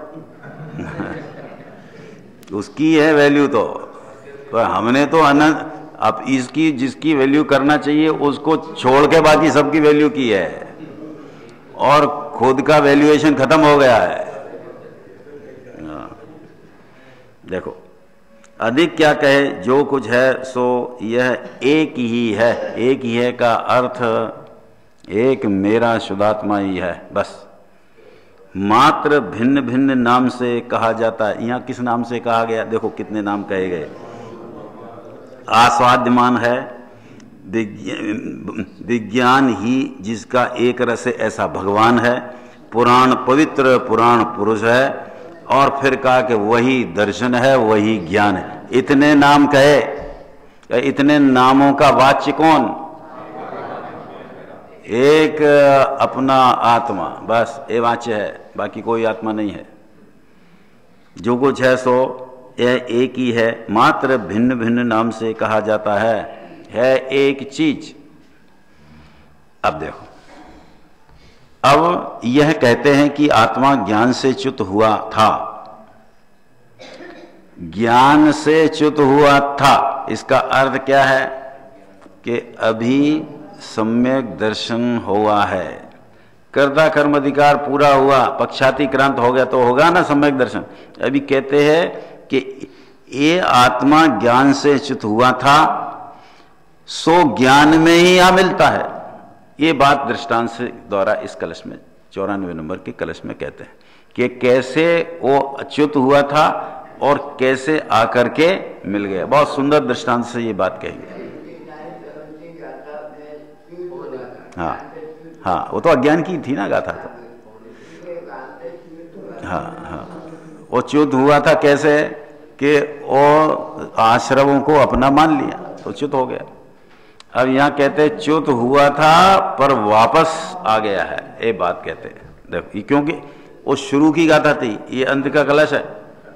उसकी है वैल्यू तो, पर हमने तो अनंत अब इसकी जिसकी वैल्यू करना चाहिए उसको छोड़ के बाकी सबकी वैल्यू की है, और खुद का वैल्यूएशन खत्म हो गया है। देखो, अधिक क्या कहे? जो कुछ है सो यह एक ही है। एक ही है का अर्थ एक मेरा शुद्धात्मा ही है, बस। मात्र भिन्न भिन्न नाम से कहा जाता है। यहाँ किस नाम से कहा गया? देखो कितने नाम कहे गए। आस्वाद्यमान है, विज्ञान ही जिसका एक रस है ऐसा भगवान है, पुराण पवित्र पुराण पुरुष है, और फिर कहा कि वही दर्शन है, वही ज्ञान है। इतने नाम कहे। इतने नामों का वाच्य कौन? एक अपना आत्मा, बस ये वाच्य है, बाकी कोई आत्मा नहीं है। जो कुछ है सो यह एक ही है, मात्र भिन्न भिन्न नाम से कहा जाता है एक चीज। अब देखो, अब यह कहते हैं कि आत्मा ज्ञान से च्युत हुआ था। ज्ञान से च्युत हुआ था, इसका अर्थ क्या है? कि अभी सम्यक दर्शन हुआ है। कर्ता कर्म अधिकार पूरा हुआ, पक्षातिक्रांत हो गया तो होगा ना सम्यक दर्शन। अभी कहते हैं कि ये आत्मा ज्ञान से च्युत हुआ था, सो ज्ञान में ही आ मिलता है। ये बात दृष्टांत से द्वारा इस कलश में 94 नंबर के कलश में कहते हैं कि कैसे वो अच्युत हुआ था और कैसे आकर के मिल गया। बहुत सुंदर दृष्टांत से ये बात कही है। हाँ हाँ, वो तो अज्ञान की थी ना गाथा तो। हाँ हाँ, वो च्युत हुआ था कैसे? कि वो आश्रमों को अपना मान लिया तो च्युत हो गया। अब यहाँ कहते च्युत हुआ था पर वापस आ गया है, ये बात कहते हैं। देखो, क्योंकि वो शुरू की गाथा थी, ये अंत का कलश है।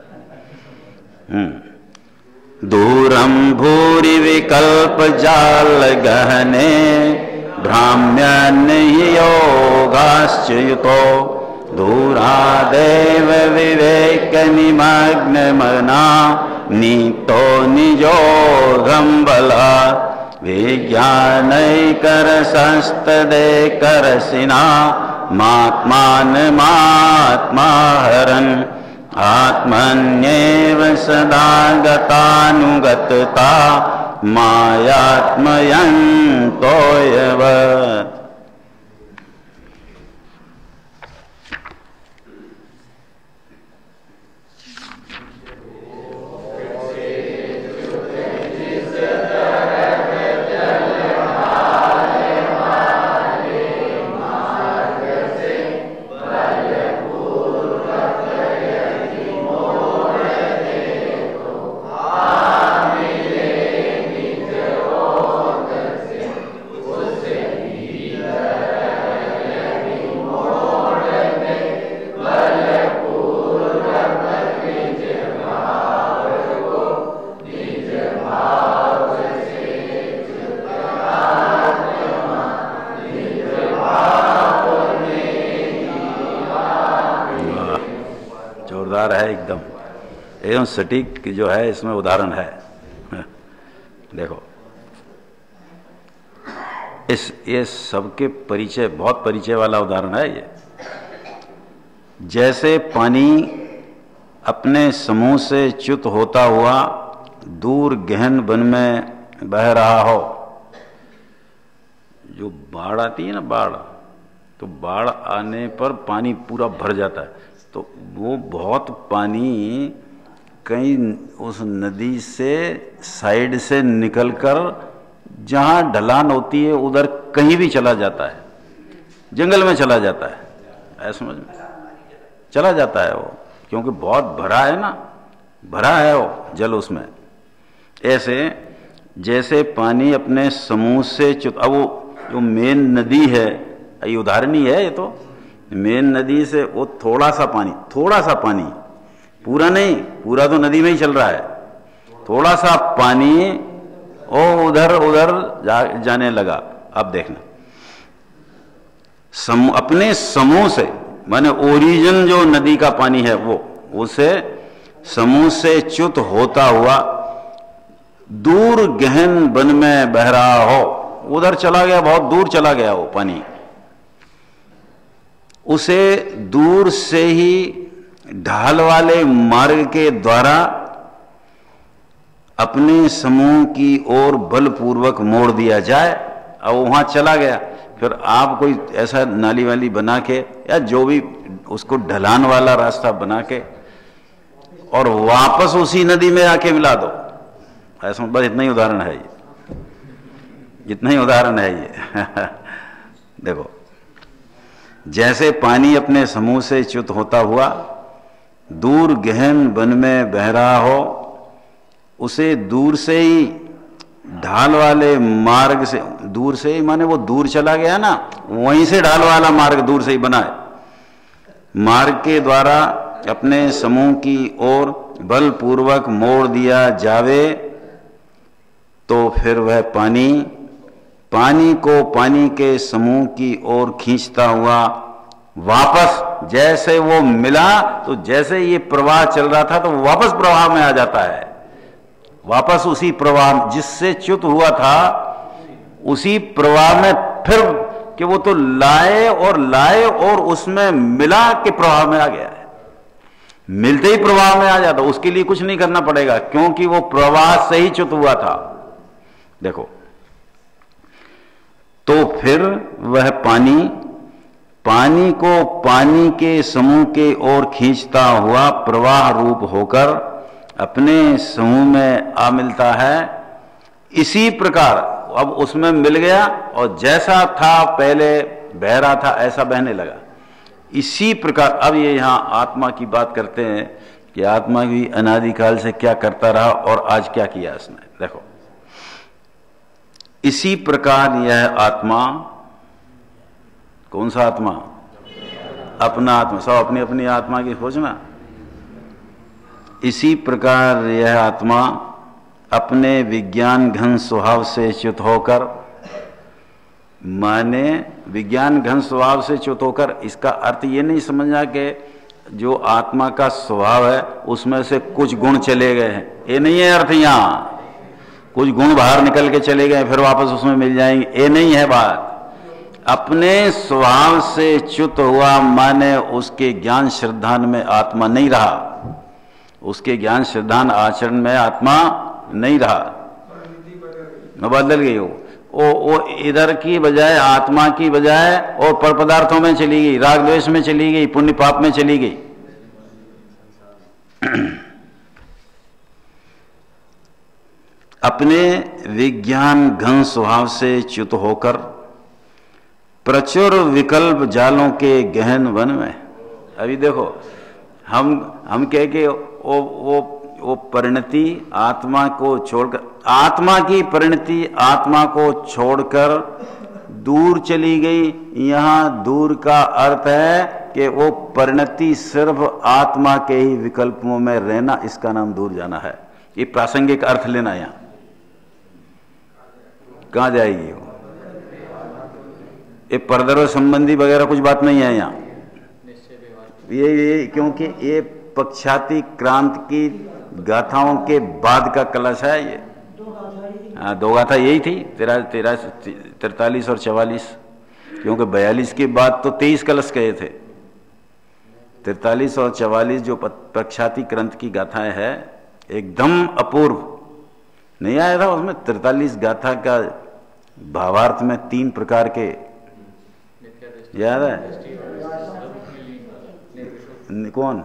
दूरम भूरि विकल्प जाल गहने भ्राम्यन्य योग भावाश्च युतो दूरादेव विवेकनिमग्नमना नीतो निजोगं बलात् विज्ञानैकरसस्तदेकरसिना मात्मानमात्मा हरन् आत्मन्येव सदा गतानुगतता मायात्मयन्तोऽयवत्। है एकदम एवं सटीक जो है इसमें उदाहरण है। देखो ये सबके परिचय, बहुत परिचय वाला उदाहरण है ये। जैसे पानी अपने समूह से च्युत होता हुआ दूर गहन वन में बह रहा हो। जो बाढ़ आती है ना, बाढ़, तो बाढ़ आने पर पानी पूरा भर जाता है, तो वो बहुत पानी कहीं उस नदी से साइड से निकलकर जहाँ ढलान होती है उधर कहीं भी चला जाता है, जंगल में चला जाता है, ऐसा समझ में चला जाता है वो, क्योंकि बहुत भरा है ना, भरा है वो जल उसमें। ऐसे जैसे पानी अपने समूह से अब वो जो मेन नदी है, ये उदाहरण ही है, ये तो मेन नदी से वो थोड़ा सा पानी, पूरा नहीं, पूरा तो नदी में ही चल रहा है, थोड़ा सा पानी ओ उधर जाने लगा। अब देखना, अपने समूह से, माने ओरिजिन जो नदी का पानी है वो, उसे समूह से च्युत होता हुआ दूर गहन वन में बह रहा हो, उधर चला गया, बहुत दूर चला गया वो पानी, उसे दूर से ही ढाल वाले मार्ग के द्वारा अपने समूह की ओर बलपूर्वक मोड़ दिया जाए। अब वहां चला गया, फिर आप कोई ऐसा नाली वाली बना के या जो भी उसको ढलान वाला रास्ता बना के और वापस उसी नदी में आके मिला दो, ऐसा बस इतना ही उदाहरण है ये, इतना ही उदाहरण है ये। देखो, जैसे पानी अपने समूह से च्युत होता हुआ दूर गहन वन में बह रहा हो, उसे दूर से ही ढाल वाले मार्ग से, दूर से ही माने वो दूर चला गया ना, वहीं से ढाल वाला मार्ग दूर से ही बना है, मार्ग के द्वारा अपने समूह की ओर बलपूर्वक मोड़ दिया जावे, तो फिर वह पानी को पानी के समूह की ओर खींचता हुआ वापस, जैसे वो मिला तो जैसे ये प्रवाह चल रहा था तो वापस प्रवाह में आ जाता है, वापस उसी प्रवाह जिससे च्युत हुआ था उसी प्रवाह में, फिर कि वो तो लाए और उसमें मिला के प्रवाह में आ गया है, मिलते ही प्रवाह में आ जाता, उसके लिए कुछ नहीं करना पड़ेगा क्योंकि वो प्रवाह से ही च्युत हुआ था। देखो, तो फिर वह पानी को पानी के समूह के ओर खींचता हुआ प्रवाह रूप होकर अपने समूह में आ मिलता है। इसी प्रकार अब उसमें मिल गया और जैसा था पहले बह रहा था ऐसा बहने लगा। इसी प्रकार अब ये यहाँ आत्मा की बात करते हैं कि आत्मा भी अनादिकाल से क्या करता रहा और आज क्या किया इसने। देखो, इसी प्रकार यह आत्मा, कौन सा आत्मा? अपना आत्मा, सब अपनी अपनी आत्मा की खोजना। इसी प्रकार यह आत्मा अपने विज्ञान घन स्वभाव से च्युत होकर माने विज्ञान घन स्वभाव से च्युत होकर, इसका अर्थ ये नहीं समझना कि जो आत्मा का स्वभाव है उसमें से कुछ गुण चले गए हैं, ये नहीं है अर्थ। यहाँ कुछ गुण बाहर निकल के चले गए फिर वापस उसमें मिल जाएंगे, ये नहीं है बात। अपने स्वभाव से च्युत हुआ माने उसके ज्ञान श्रद्धान में आत्मा नहीं रहा, उसके ज्ञान श्रद्धान आचरण में आत्मा नहीं रहा, बदल गई वो इधर की बजाय, आत्मा की बजाय और पर पदार्थों में चली गई, राग द्वेष में चली गई, पुण्य पाप में चली गई। अपने विज्ञान घन स्वभाव से च्युत होकर प्रचुर विकल्प जालों के गहन वन में। अभी देखो हम कह के वो परिणति आत्मा को छोड़कर, आत्मा की परिणति आत्मा को छोड़कर दूर चली गई। यहाँ दूर का अर्थ है कि वो परिणति सिर्फ आत्मा के ही विकल्पों में रहना, इसका नाम दूर जाना है। ये प्रासंगिक अर्थ लेना, यहाँ कहाँ जाएगी वो, ये परदर्व संबंधी वगैरह कुछ बात नहीं है यहाँ। ये क्योंकि ये पक्षाति क्रांत की गाथाओं के बाद का कलश है ये। हाँ, दो गाथा यही थी, 43 और 44, क्योंकि 42 के बाद तो 23 कलश कहे थे। 43 और 44 जो पक्षाति क्रांत की गाथाएं है एकदम अपूर्व। नहीं आया था उसमें 43 गाथा का भावार्थ में 3 प्रकार के, याद है कौन?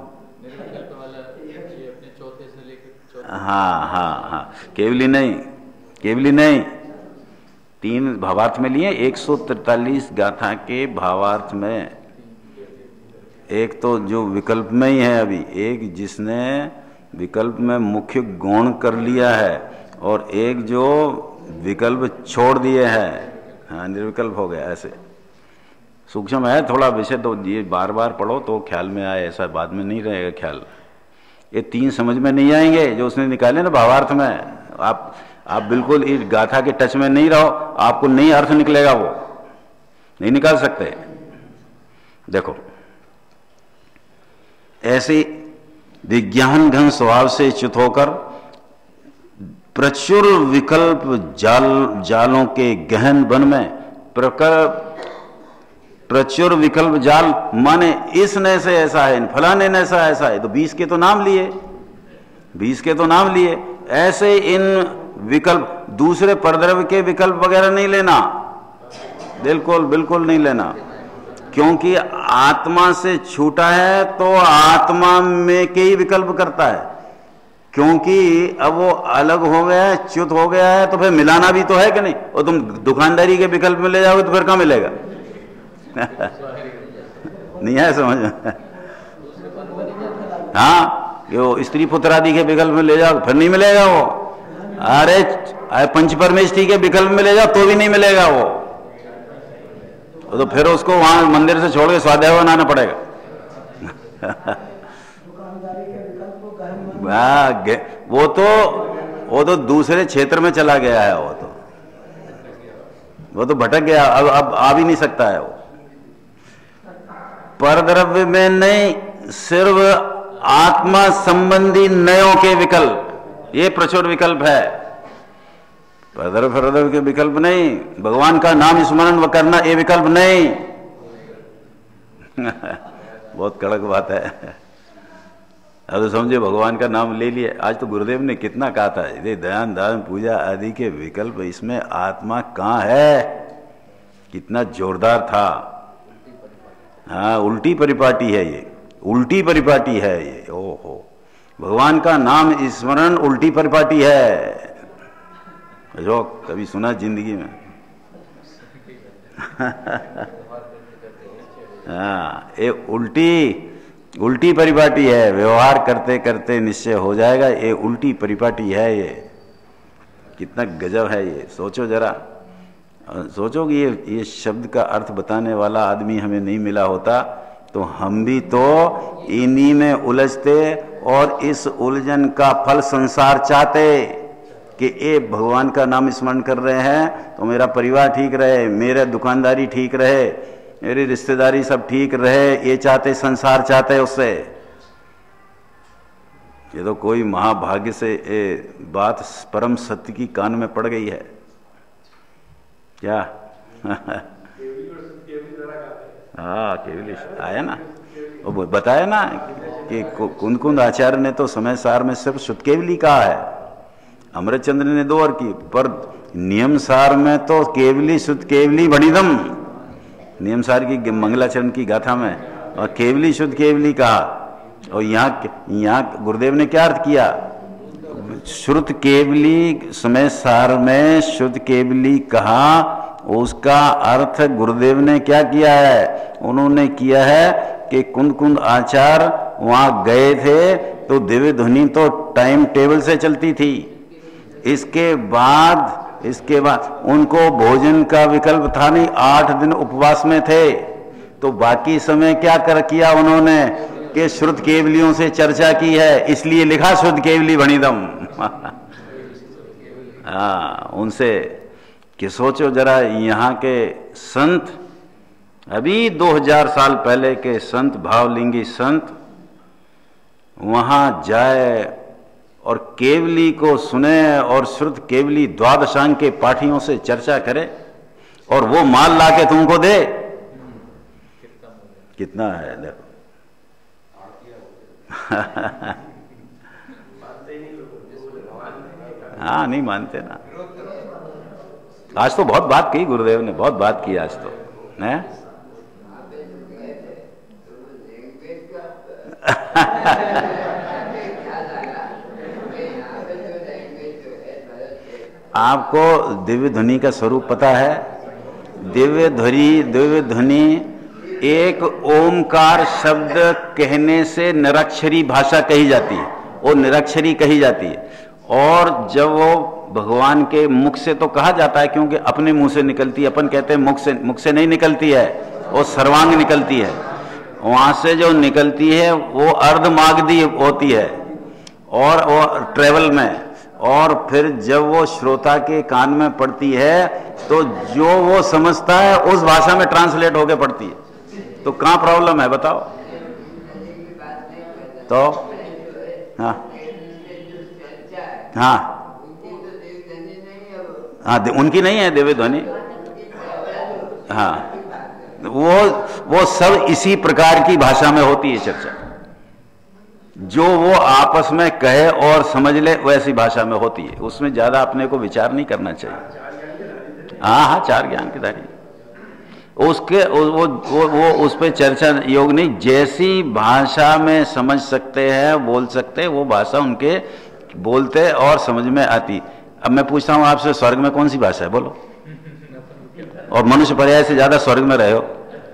हाँ, केवली नहीं, 3 भावार्थ में लिए। 143 गाथा के भावार्थ में एक तो जो विकल्प में ही है अभी, एक जिसने विकल्प में मुख्य गौण कर लिया है, और एक जो विकल्प छोड़ दिए हैं, हाँ निर्विकल्प हो गया। ऐसे सूक्ष्म है थोड़ा विषय, तो ये बार बार पढ़ो तो ख्याल में आए, ऐसा बाद में नहीं रहेगा ख्याल। ये 3 समझ में नहीं आएंगे जो उसने निकाले ना भावार्थ में। आप बिल्कुल इस गाथा के टच में नहीं रहो, आपको नहीं अर्थ निकलेगा, वो नहीं निकाल सकते। देखो ऐसे विज्ञान घन स्वभाव से च्युत होकर प्रचुर विकल्प जालों के गहन वन में, प्रचुर विकल्प जाल माने इसने से ऐसा है, फलाने ने ऐसा है, तो 20 के तो नाम लिए, ऐसे इन विकल्प, दूसरे परद्रव्य के विकल्प वगैरह नहीं लेना, बिल्कुल नहीं लेना, क्योंकि आत्मा से छूटा है तो आत्मा में के ही विकल्प करता है। क्योंकि अब वो अलग हो गया है, च्युत हो गया है, तो फिर मिलाना भी तो है कि नहीं। और तुम दुकानदारी के विकल्प में ले जाओगे तो फिर कहाँ मिलेगा? नहीं है समझ में? हाँ, वो स्त्री पुत्र आदि के विकल्प में ले जाओ फिर नहीं मिलेगा वो। अरे पंच परमेष्ठी के विकल्प में ले जाओ तो भी नहीं मिलेगा वो, तो फिर उसको वहां मंदिर से छोड़ के स्वाध्याय बनाना पड़ेगा। वो तो दूसरे क्षेत्र में चला गया है, वो तो भटक गया, अब आ भी नहीं सकता है वो। परद्रव्य में नहीं, सिर्फ आत्मा संबंधी नयों के विकल्प, ये प्रचुर विकल्प है। परद्रव्य के विकल्प नहीं, भगवान का नाम स्मरण करना ये विकल्प नहीं। बहुत कड़क बात है। अब तो समझे भगवान का नाम ले लिया। आज तो गुरुदेव ने कितना कहा था, ये ध्यान दान पूजा आदि के विकल्प, इसमें आत्मा कहाँ है, कितना जोरदार था। हाँ, उल्टी परिपाटी है ये, उल्टी परिपाटी है ये। ओहो, भगवान का नाम स्मरण उल्टी परिपाटी है, जो कभी सुना जिंदगी में? हाँ, ये उल्टी परिपाटी है। व्यवहार करते करते निश्चय हो जाएगा, ये उल्टी परिपाटी है। ये कितना गजब है ये, सोचो जरा। सोचो कि ये शब्द का अर्थ बताने वाला आदमी हमें नहीं मिला होता तो हम भी तो इन्हीं में उलझते और इस उलझन का फल संसार चाहते। कि ये भगवान का नाम स्मरण कर रहे हैं तो मेरा परिवार ठीक रहे, मेरा दुकानदारी ठीक रहे, मेरी रिश्तेदारी सब ठीक रहे, ये चाहते, संसार चाहते उससे। ये तो कोई महाभाग्य से ये बात परम सत्य की कान में पड़ गई है क्या? हाँ, केवली आया ना, वो बताया ना कि कुंद कुंद आचार्य ने तो समय सार में सिर्फ शुद्ध केवली कहा है, अमृतचंद्र ने 2 और की, पर नियम सार में तो केवली शुद्ध केवली बणिदम, नियम सार की मंगलाचरण की गाथा में, और केवली शुद्ध केवली कहा। और यहाँ गुरुदेव ने क्या अर्थ किया? श्रुत केवली समय सार में शुद्ध केवली कहा, उसका अर्थ गुरुदेव ने क्या किया है? उन्होंने किया है कि कुंद कुंद आचार्य वहां गए थे तो दिव्य ध्वनि तो टाइम टेबल से चलती थी। इसके बाद उनको भोजन का विकल्प था नहीं, 8 दिन उपवास में थे, तो बाकी समय क्या किया उन्होंने कि श्रुत केवलियों से चर्चा की है, इसलिए लिखा शुद्ध केवली भणिदम। हाँ, उनसे कि सोचो जरा, यहाँ के संत, अभी 2000 साल पहले के संत, भावलिंगी संत वहां जाए और केवली को सुने और शुद्ध केवली द्वादशांग के पाठियों से चर्चा करे और वो माल ला के तुमको दे, कितना है देखो। हाँ, नहीं मानते ना। आज तो बहुत बात की गुरुदेव ने, बहुत बात की आज तो है। आपको दिव्य ध्वनि का स्वरूप पता है? दिव्य ध्वनि एक ओमकार शब्द कहने से निरक्षरी भाषा कही जाती है, वो निरक्षरी कही जाती है। और जब वो भगवान के मुख से तो कहा जाता है, क्योंकि अपने मुंह से निकलती है, अपन कहते हैं मुख से नहीं निकलती है, वो सर्वांग निकलती है। वहां से जो निकलती है वो अर्धमागधी होती है और वो ट्रेवल में, और फिर जब वो श्रोता के कान में पड़ती है तो जो वो समझता है उस भाषा में ट्रांसलेट होके पड़ती है। तो कहाँ प्रॉब्लम है बताओ? तो हाँ हाँ हाँ, उनकी नहीं है दिव्य ध्वनि। हाँ, वो सब इसी प्रकार की भाषा में होती है चर्चा, जो वो आपस में कहे और समझ ले वैसी भाषा में होती है, उसमें ज्यादा अपने को विचार नहीं करना चाहिए। हाँ हाँ, 4 ज्ञान की धारी उसके वो उस पर चर्चा योग नहीं, जैसी भाषा में समझ सकते हैं, बोल सकते हैं, वो भाषा उनके बोलते और समझ में आती। अब मैं पूछता हूँ आपसे, स्वर्ग में कौन सी भाषा है बोलो? और मनुष्य पर्याय से ज्यादा स्वर्ग में रहे हो,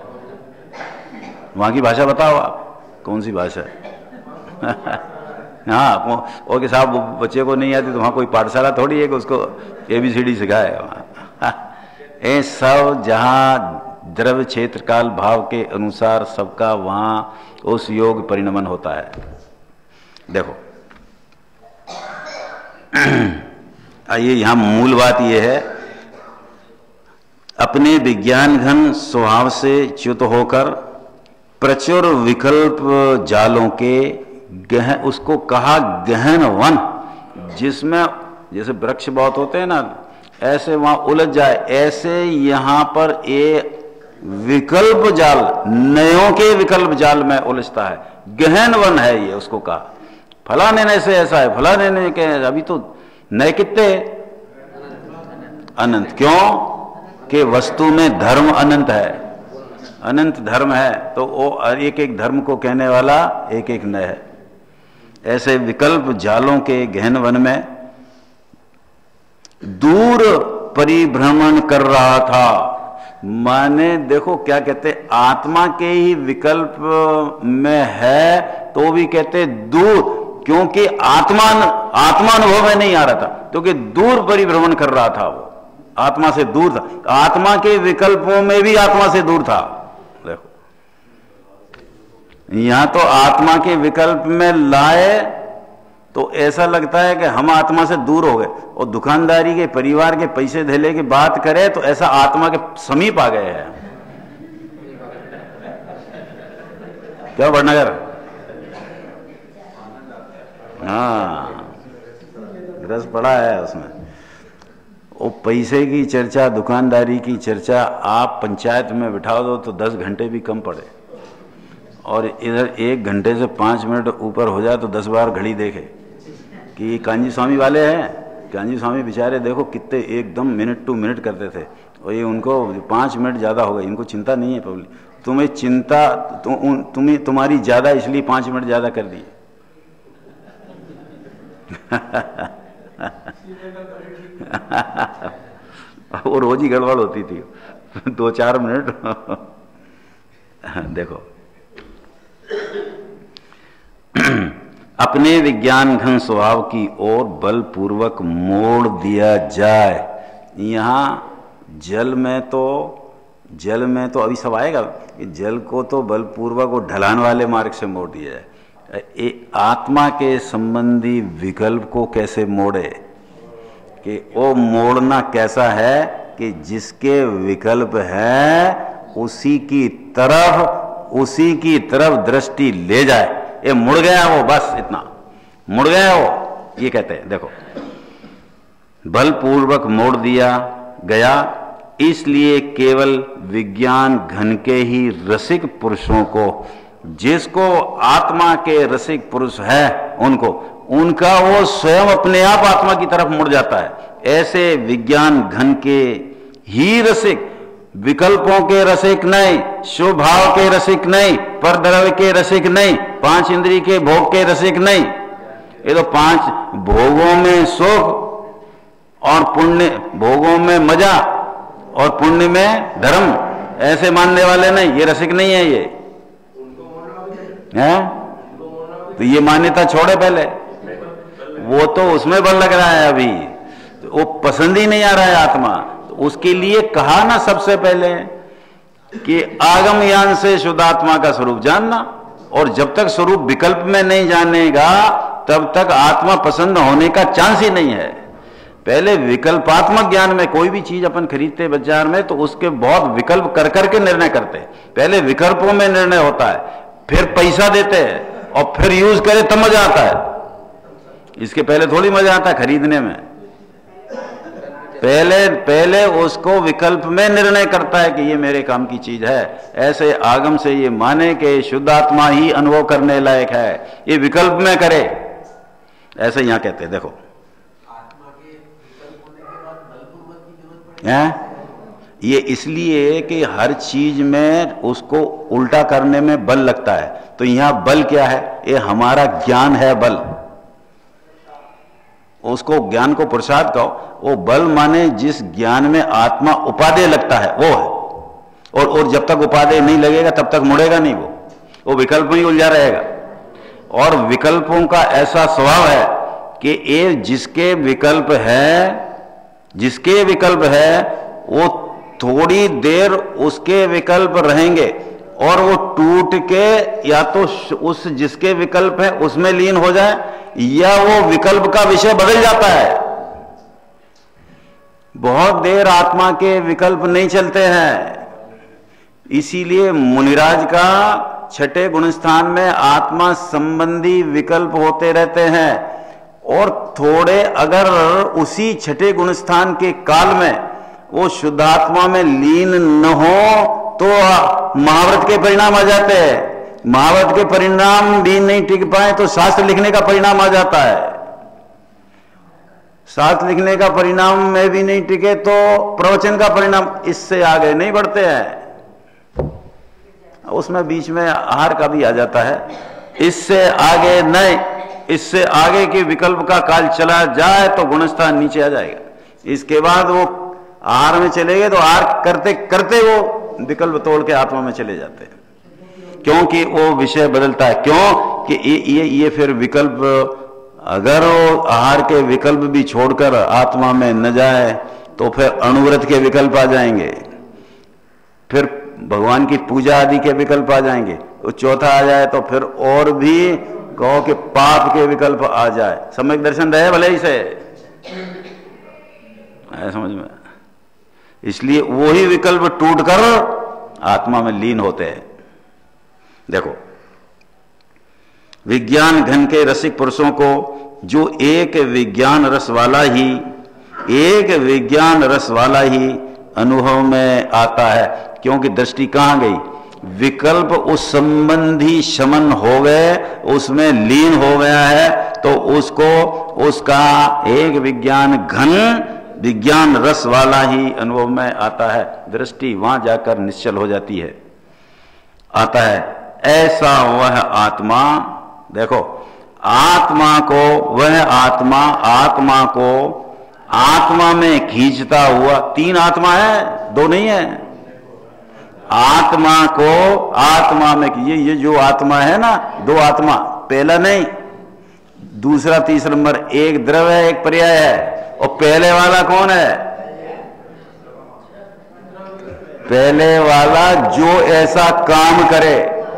वहां की भाषा बताओ आप, कौन सी भाषा है? हाँ, ओके साहब, बच्चे को नहीं आती तो वहां कोई पाठशाला थोड़ी है कि उसको ABCD सिखाए। ये सब जहाँ द्रव्य क्षेत्र काल भाव के अनुसार सबका वहां उस योग परिणमन होता है। देखो आइए, यहां मूल बात यह है, अपने विज्ञान घन स्वभाव से च्युत होकर प्रचुर विकल्प जालों के गहन, उसको कहा गहन वन, जिसमें जैसे वृक्ष बहुत होते हैं ना, ऐसे वहां उलझ जाए, ऐसे यहां पर ये विकल्प जाल, नयों के विकल्प जाल में उलझता है। गहन वन है ये, उसको कहा। फलाने ने से ऐसा है, फलाने ने के, अभी तो नए कितने अनंत। क्यों? कि वस्तु में धर्म अनंत है, अनंत धर्म है, तो वो एक एक धर्म को कहने वाला एक एक नय है। ऐसे विकल्प जालों के गहन वन में दूर परिभ्रमण कर रहा था। माने देखो क्या कहते, आत्मा के ही विकल्प में है तो भी कहते दूर, क्योंकि आत्मा अनुभव में नहीं आ रहा था, क्योंकि दूर परिभ्रमण कर रहा था, वो आत्मा से दूर था। आत्मा के विकल्पों में भी आत्मा से दूर था। देखो यहां तो आत्मा के विकल्प में लाए तो ऐसा लगता है कि हम आत्मा से दूर हो गए, और दुकानदारी के परिवार के पैसे धेले की बात करें तो ऐसा आत्मा के समीप आ गए हैं। क्या वडनगर? हाँ, रस पड़ा है उसमें। वो पैसे की चर्चा, दुकानदारी की चर्चा आप पंचायत में बिठा दो तो 10 घंटे भी कम पड़े, और इधर 1 घंटे से 5 मिनट ऊपर हो जाए तो 10 बार घड़ी देखे कि कांजी स्वामी वाले हैं। कांजी स्वामी बेचारे देखो कितने एकदम मिनट टू मिनट करते थे, और ये उनको 5 मिनट ज़्यादा हो गए। इनको चिंता नहीं है पब्लिक, तुम्हें चिंता तुम्हें तुम्हारी ज़्यादा, इसलिए 5 मिनट ज़्यादा कर दिए। वो रोज ही गड़बड़ होती थी 2-4 मिनट। देखो, अपने विज्ञान घन स्वभाव की ओर बलपूर्वक मोड़ दिया जाए। यहाँ जल में तो अभी सब आएगा कि जल को तो बलपूर्वक वो ढलान वाले मार्ग से मोड़ दिया जाए। आत्मा के संबंधी विकल्प को कैसे मोड़े, कि वो मोड़ना कैसा है कि जिसके विकल्प है उसी की तरफ दृष्टि ले जाए। ये मुड़ गया वो, बस इतना मुड़ गया वो, ये कहते हैं। देखो, बलपूर्वक मोड़ दिया गया, इसलिए केवल विज्ञान घन के ही रसिक पुरुषों को, जिसको आत्मा के रसिक पुरुष है उनका वो स्वयं अपने आप आत्मा की तरफ मुड़ जाता है। ऐसे विज्ञान घन के ही रसिक, विकल्पों के रसिक नहीं, शुभ भाव के रसिक नहीं, पर द्रव्य के रसिक नहीं, 5 इंद्रिय के भोग के रसिक नहीं। ये तो 5 भोगों में सुख और पुण्य, भोगों में मजा और पुण्य में धर्म, ऐसे मानने वाले नहीं, ये रसिक नहीं है। ये है तो ये मान्यता छोड़े पहले, वो तो उसमें बल लग रहा है अभी, तो वो पसंद ही नहीं आ रहा है आत्मा। तो उसके लिए कहा ना सबसे पहले कि आगम ज्ञान से शुद्ध आत्मा का स्वरूप जानना, और जब तक स्वरूप विकल्प में नहीं जानेगा तब तक आत्मा पसंद होने का चांस ही नहीं है। पहले विकल्पात्मक ज्ञान में कोई भी चीज अपन खरीदते बाजार में तो उसके बहुत विकल्प कर करके निर्णय करते हैं। पहले विकल्पों में निर्णय होता है, फिर पैसा देते हैं और फिर यूज करे तब मजा आता है। इसके पहले थोड़ी मजा आता है खरीदने में। पहले उसको विकल्प में निर्णय करता है कि ये मेरे काम की चीज है। ऐसे आगम से ये माने कि शुद्ध आत्मा ही अनुभव करने लायक है, ये विकल्प में करे, ऐसे यहां कहते हैं। देखो, आत्मा के विकल्प होने के बाद बलपूर्वक की जरूरत पड़ेगी है ये इसलिए कि हर चीज में उसको उल्टा करने में बल लगता है। तो यहां बल क्या है? ये हमारा ज्ञान है बल। उसको ज्ञान को प्रसाद कहो, वो बल माने जिस ज्ञान में आत्मा उपादेय लगता है वो है। और जब तक उपादेय नहीं लगेगा तब तक मुड़ेगा नहीं, वो विकल्प में ही उलझा रहेगा। और विकल्पों का ऐसा स्वभाव है कि ये जिसके विकल्प है वो थोड़ी देर उसके विकल्प रहेंगे और वो टूट के या तो उस जिसके विकल्प है उसमें लीन हो जाए, या वो विकल्प का विषय बदल जाता है। बहुत देर आत्मा के विकल्प नहीं चलते हैं। इसीलिए मुनिराज का 6ठे गुणस्थान में आत्मा संबंधी विकल्प होते रहते हैं, और थोड़े अगर उसी 6ठे गुणस्थान के काल में वो शुद्धात्मा में लीन न हो तो महाव्रत के परिणाम आ जाते हैं। महाव्रत के परिणाम भी नहीं टिक पाए तो शास्त्र लिखने का परिणाम आ जाता है। शास्त्र लिखने का परिणाम में भी नहीं टिके तो प्रवचन का परिणाम, इससे आगे नहीं बढ़ते हैं। उसमें बीच में आहार का भी आ जाता है। इससे आगे नहीं, इससे आगे के विकल्प का काल चला जाए तो गुणस्थान नीचे आ जाएगा। इसके बाद वो आहार में चले गए तो आहार करते करते वो विकल्प तोड़ के आत्मा में चले जाते हैं, क्योंकि वो विषय बदलता है। क्यों कि ये फिर विकल्प, अगर वो आहार के विकल्प भी छोड़कर आत्मा में न जाए तो फिर अणुव्रत के विकल्प आ जाएंगे, फिर भगवान की पूजा आदि के विकल्प आ जाएंगे। तो चौथा आ जाए तो फिर और भी कहो कि पाप के विकल्प आ जाए, सम्यक दर्शन रहे भले ही से, समझ में। इसलिए वही विकल्प टूटकर आत्मा में लीन होते हैं। देखो, विज्ञान घन के रसिक पुरुषों को जो एक विज्ञान रस वाला ही अनुभव में आता है, क्योंकि दृष्टि कहां गई, विकल्प उस संबंधी शमन हो गए, उसमें लीन हो गया है, तो उसको उसका एक विज्ञान रस वाला ही अनुभव में आता है। दृष्टि वहां जाकर निश्चल हो जाती है, आता है। ऐसा वह आत्मा, देखो, आत्मा को आत्मा में खींचता हुआ, तीन आत्मा है, दो नहीं है। आत्मा को आत्मा में, ये जो आत्मा है ना, दो आत्मा, पहला नहीं, दूसरा तीसरा नंबर, एक द्रव्य है, एक पर्याय है। और पहले वाला कौन है? पहले वाला जो ऐसा काम करे,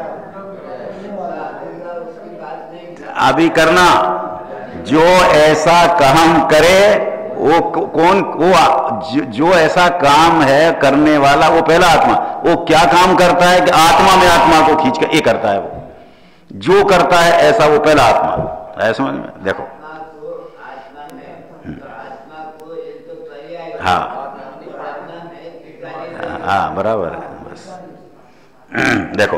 अभी करना, जो ऐसा काम करे, वो कौन, वो जो ऐसा काम है करने वाला, वो पहला आत्मा। वो क्या काम करता है कि आत्मा में आत्मा को खींच कर ये करता है, वो जो करता है ऐसा, वो पहला आत्मा है। समझ में? देखो, हाँ बराबर है, बस। देखो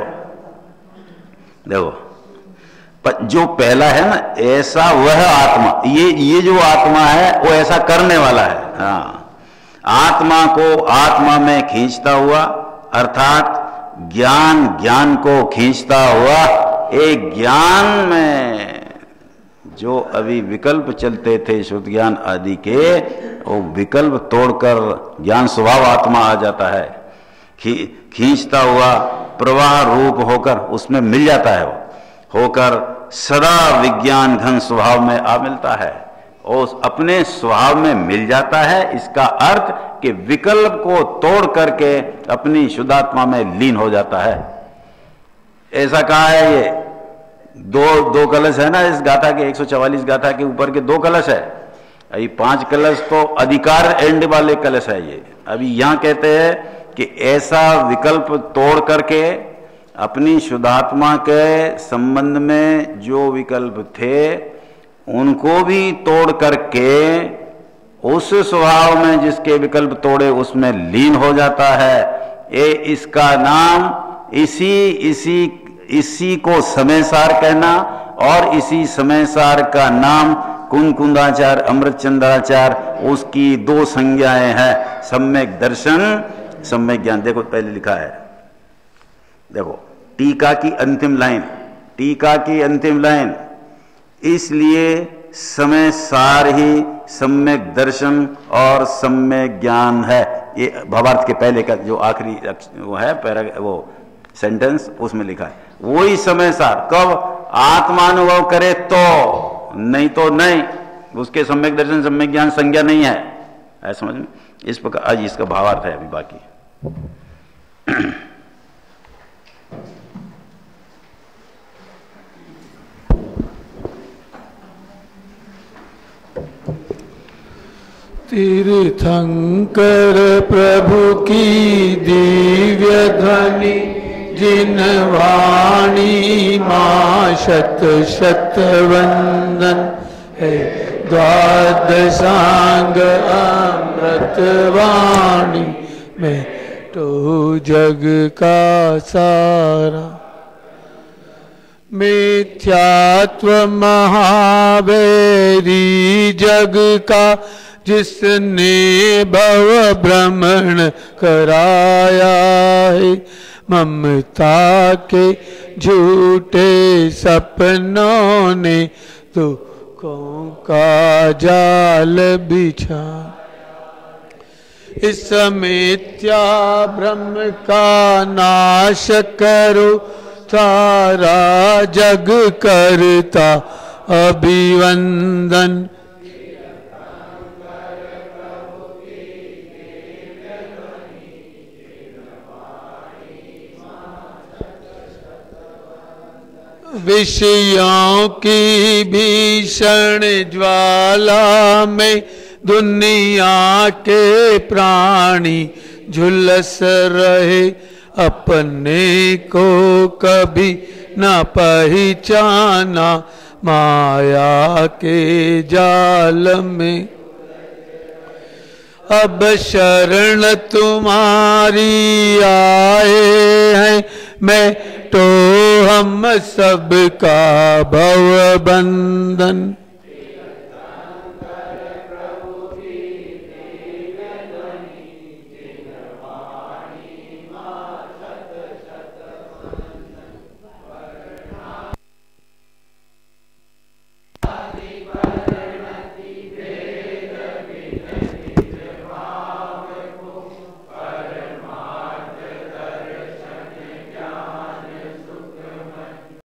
जो पहला है ना, ऐसा वह आत्मा, ये जो आत्मा है वो ऐसा करने वाला है। हाँ, आत्मा को आत्मा में खींचता हुआ, अर्थात ज्ञान को खींचता हुआ, एक ज्ञान में जो अभी विकल्प चलते थे शुद्ध ज्ञान आदि के, वो विकल्प तोड़कर ज्ञान स्वभाव आत्मा आ जाता है, खींचता हुआ प्रवाह रूप होकर उसमें मिल जाता है, वो होकर सदा विज्ञान घन स्वभाव में आ मिलता है और अपने स्वभाव में मिल जाता है। इसका अर्थ कि विकल्प को तोड़ करके अपनी शुद्धात्मा में लीन हो जाता है। ऐसा कहा है, ये दो कलश है ना इस गाथा के, 144 गाथा के ऊपर के दो कलश है। अभी 5 कलश तो अधिकार एंड वाले कलश है। ये अभी यहां कहते हैं कि ऐसा विकल्प तोड़ करके अपनी शुद्धात्मा के संबंध में जो विकल्प थे उनको भी तोड़ करके उस स्वभाव में जिसके विकल्प तोड़े उसमें लीन हो जाता है। ये इसका नाम इसी को समयसार कहना, और इसी समयसार का नाम कुंकुंदाचार, अमृतचंद्राचार, उसकी 2 संज्ञाएं हैं, सम्यक दर्शन, सम्यक ज्ञान। देखो पहले लिखा है, देखो टीका की अंतिम लाइन, इसलिए समय सार ही सम्यक दर्शन और सम्यक ज्ञान है। ये भावार्थ के पहले का जो आखिरी वो है वो सेंटेंस, उसमें लिखा है वही समय सार। कब? आत्मानुभव करे तो, नहीं तो नहीं, उसके सम्यक दर्शन सम्यक ज्ञान संज्ञा नहीं है। ऐसा समझ में? इस प्रकार आज इसका भावार्थ है अभी बाकी। तीर्थंकर प्रभु की दिव्य ध्वनि, जिन वाणी मां शत शत वंदन है। द्वादशांग अमृत वाणी में तो जग का सारा। मिथ्यात्व महावैरी जग का, जिसने भव भ्रमण कराया है। ममता के झूठे सपनों ने दुखों का जाल बिछा। इस मिथ्या भ्रम का नाश करो, सारा जग करता अभिवंदन। विषयों की भीषण ज्वाला में दुनिया के प्राणी झुलस रहे, अपने को कभी न पहचाना माया के जाल में। अब शरण तुम्हारी आए हैं, मैं तो हम सबका भव बंधन।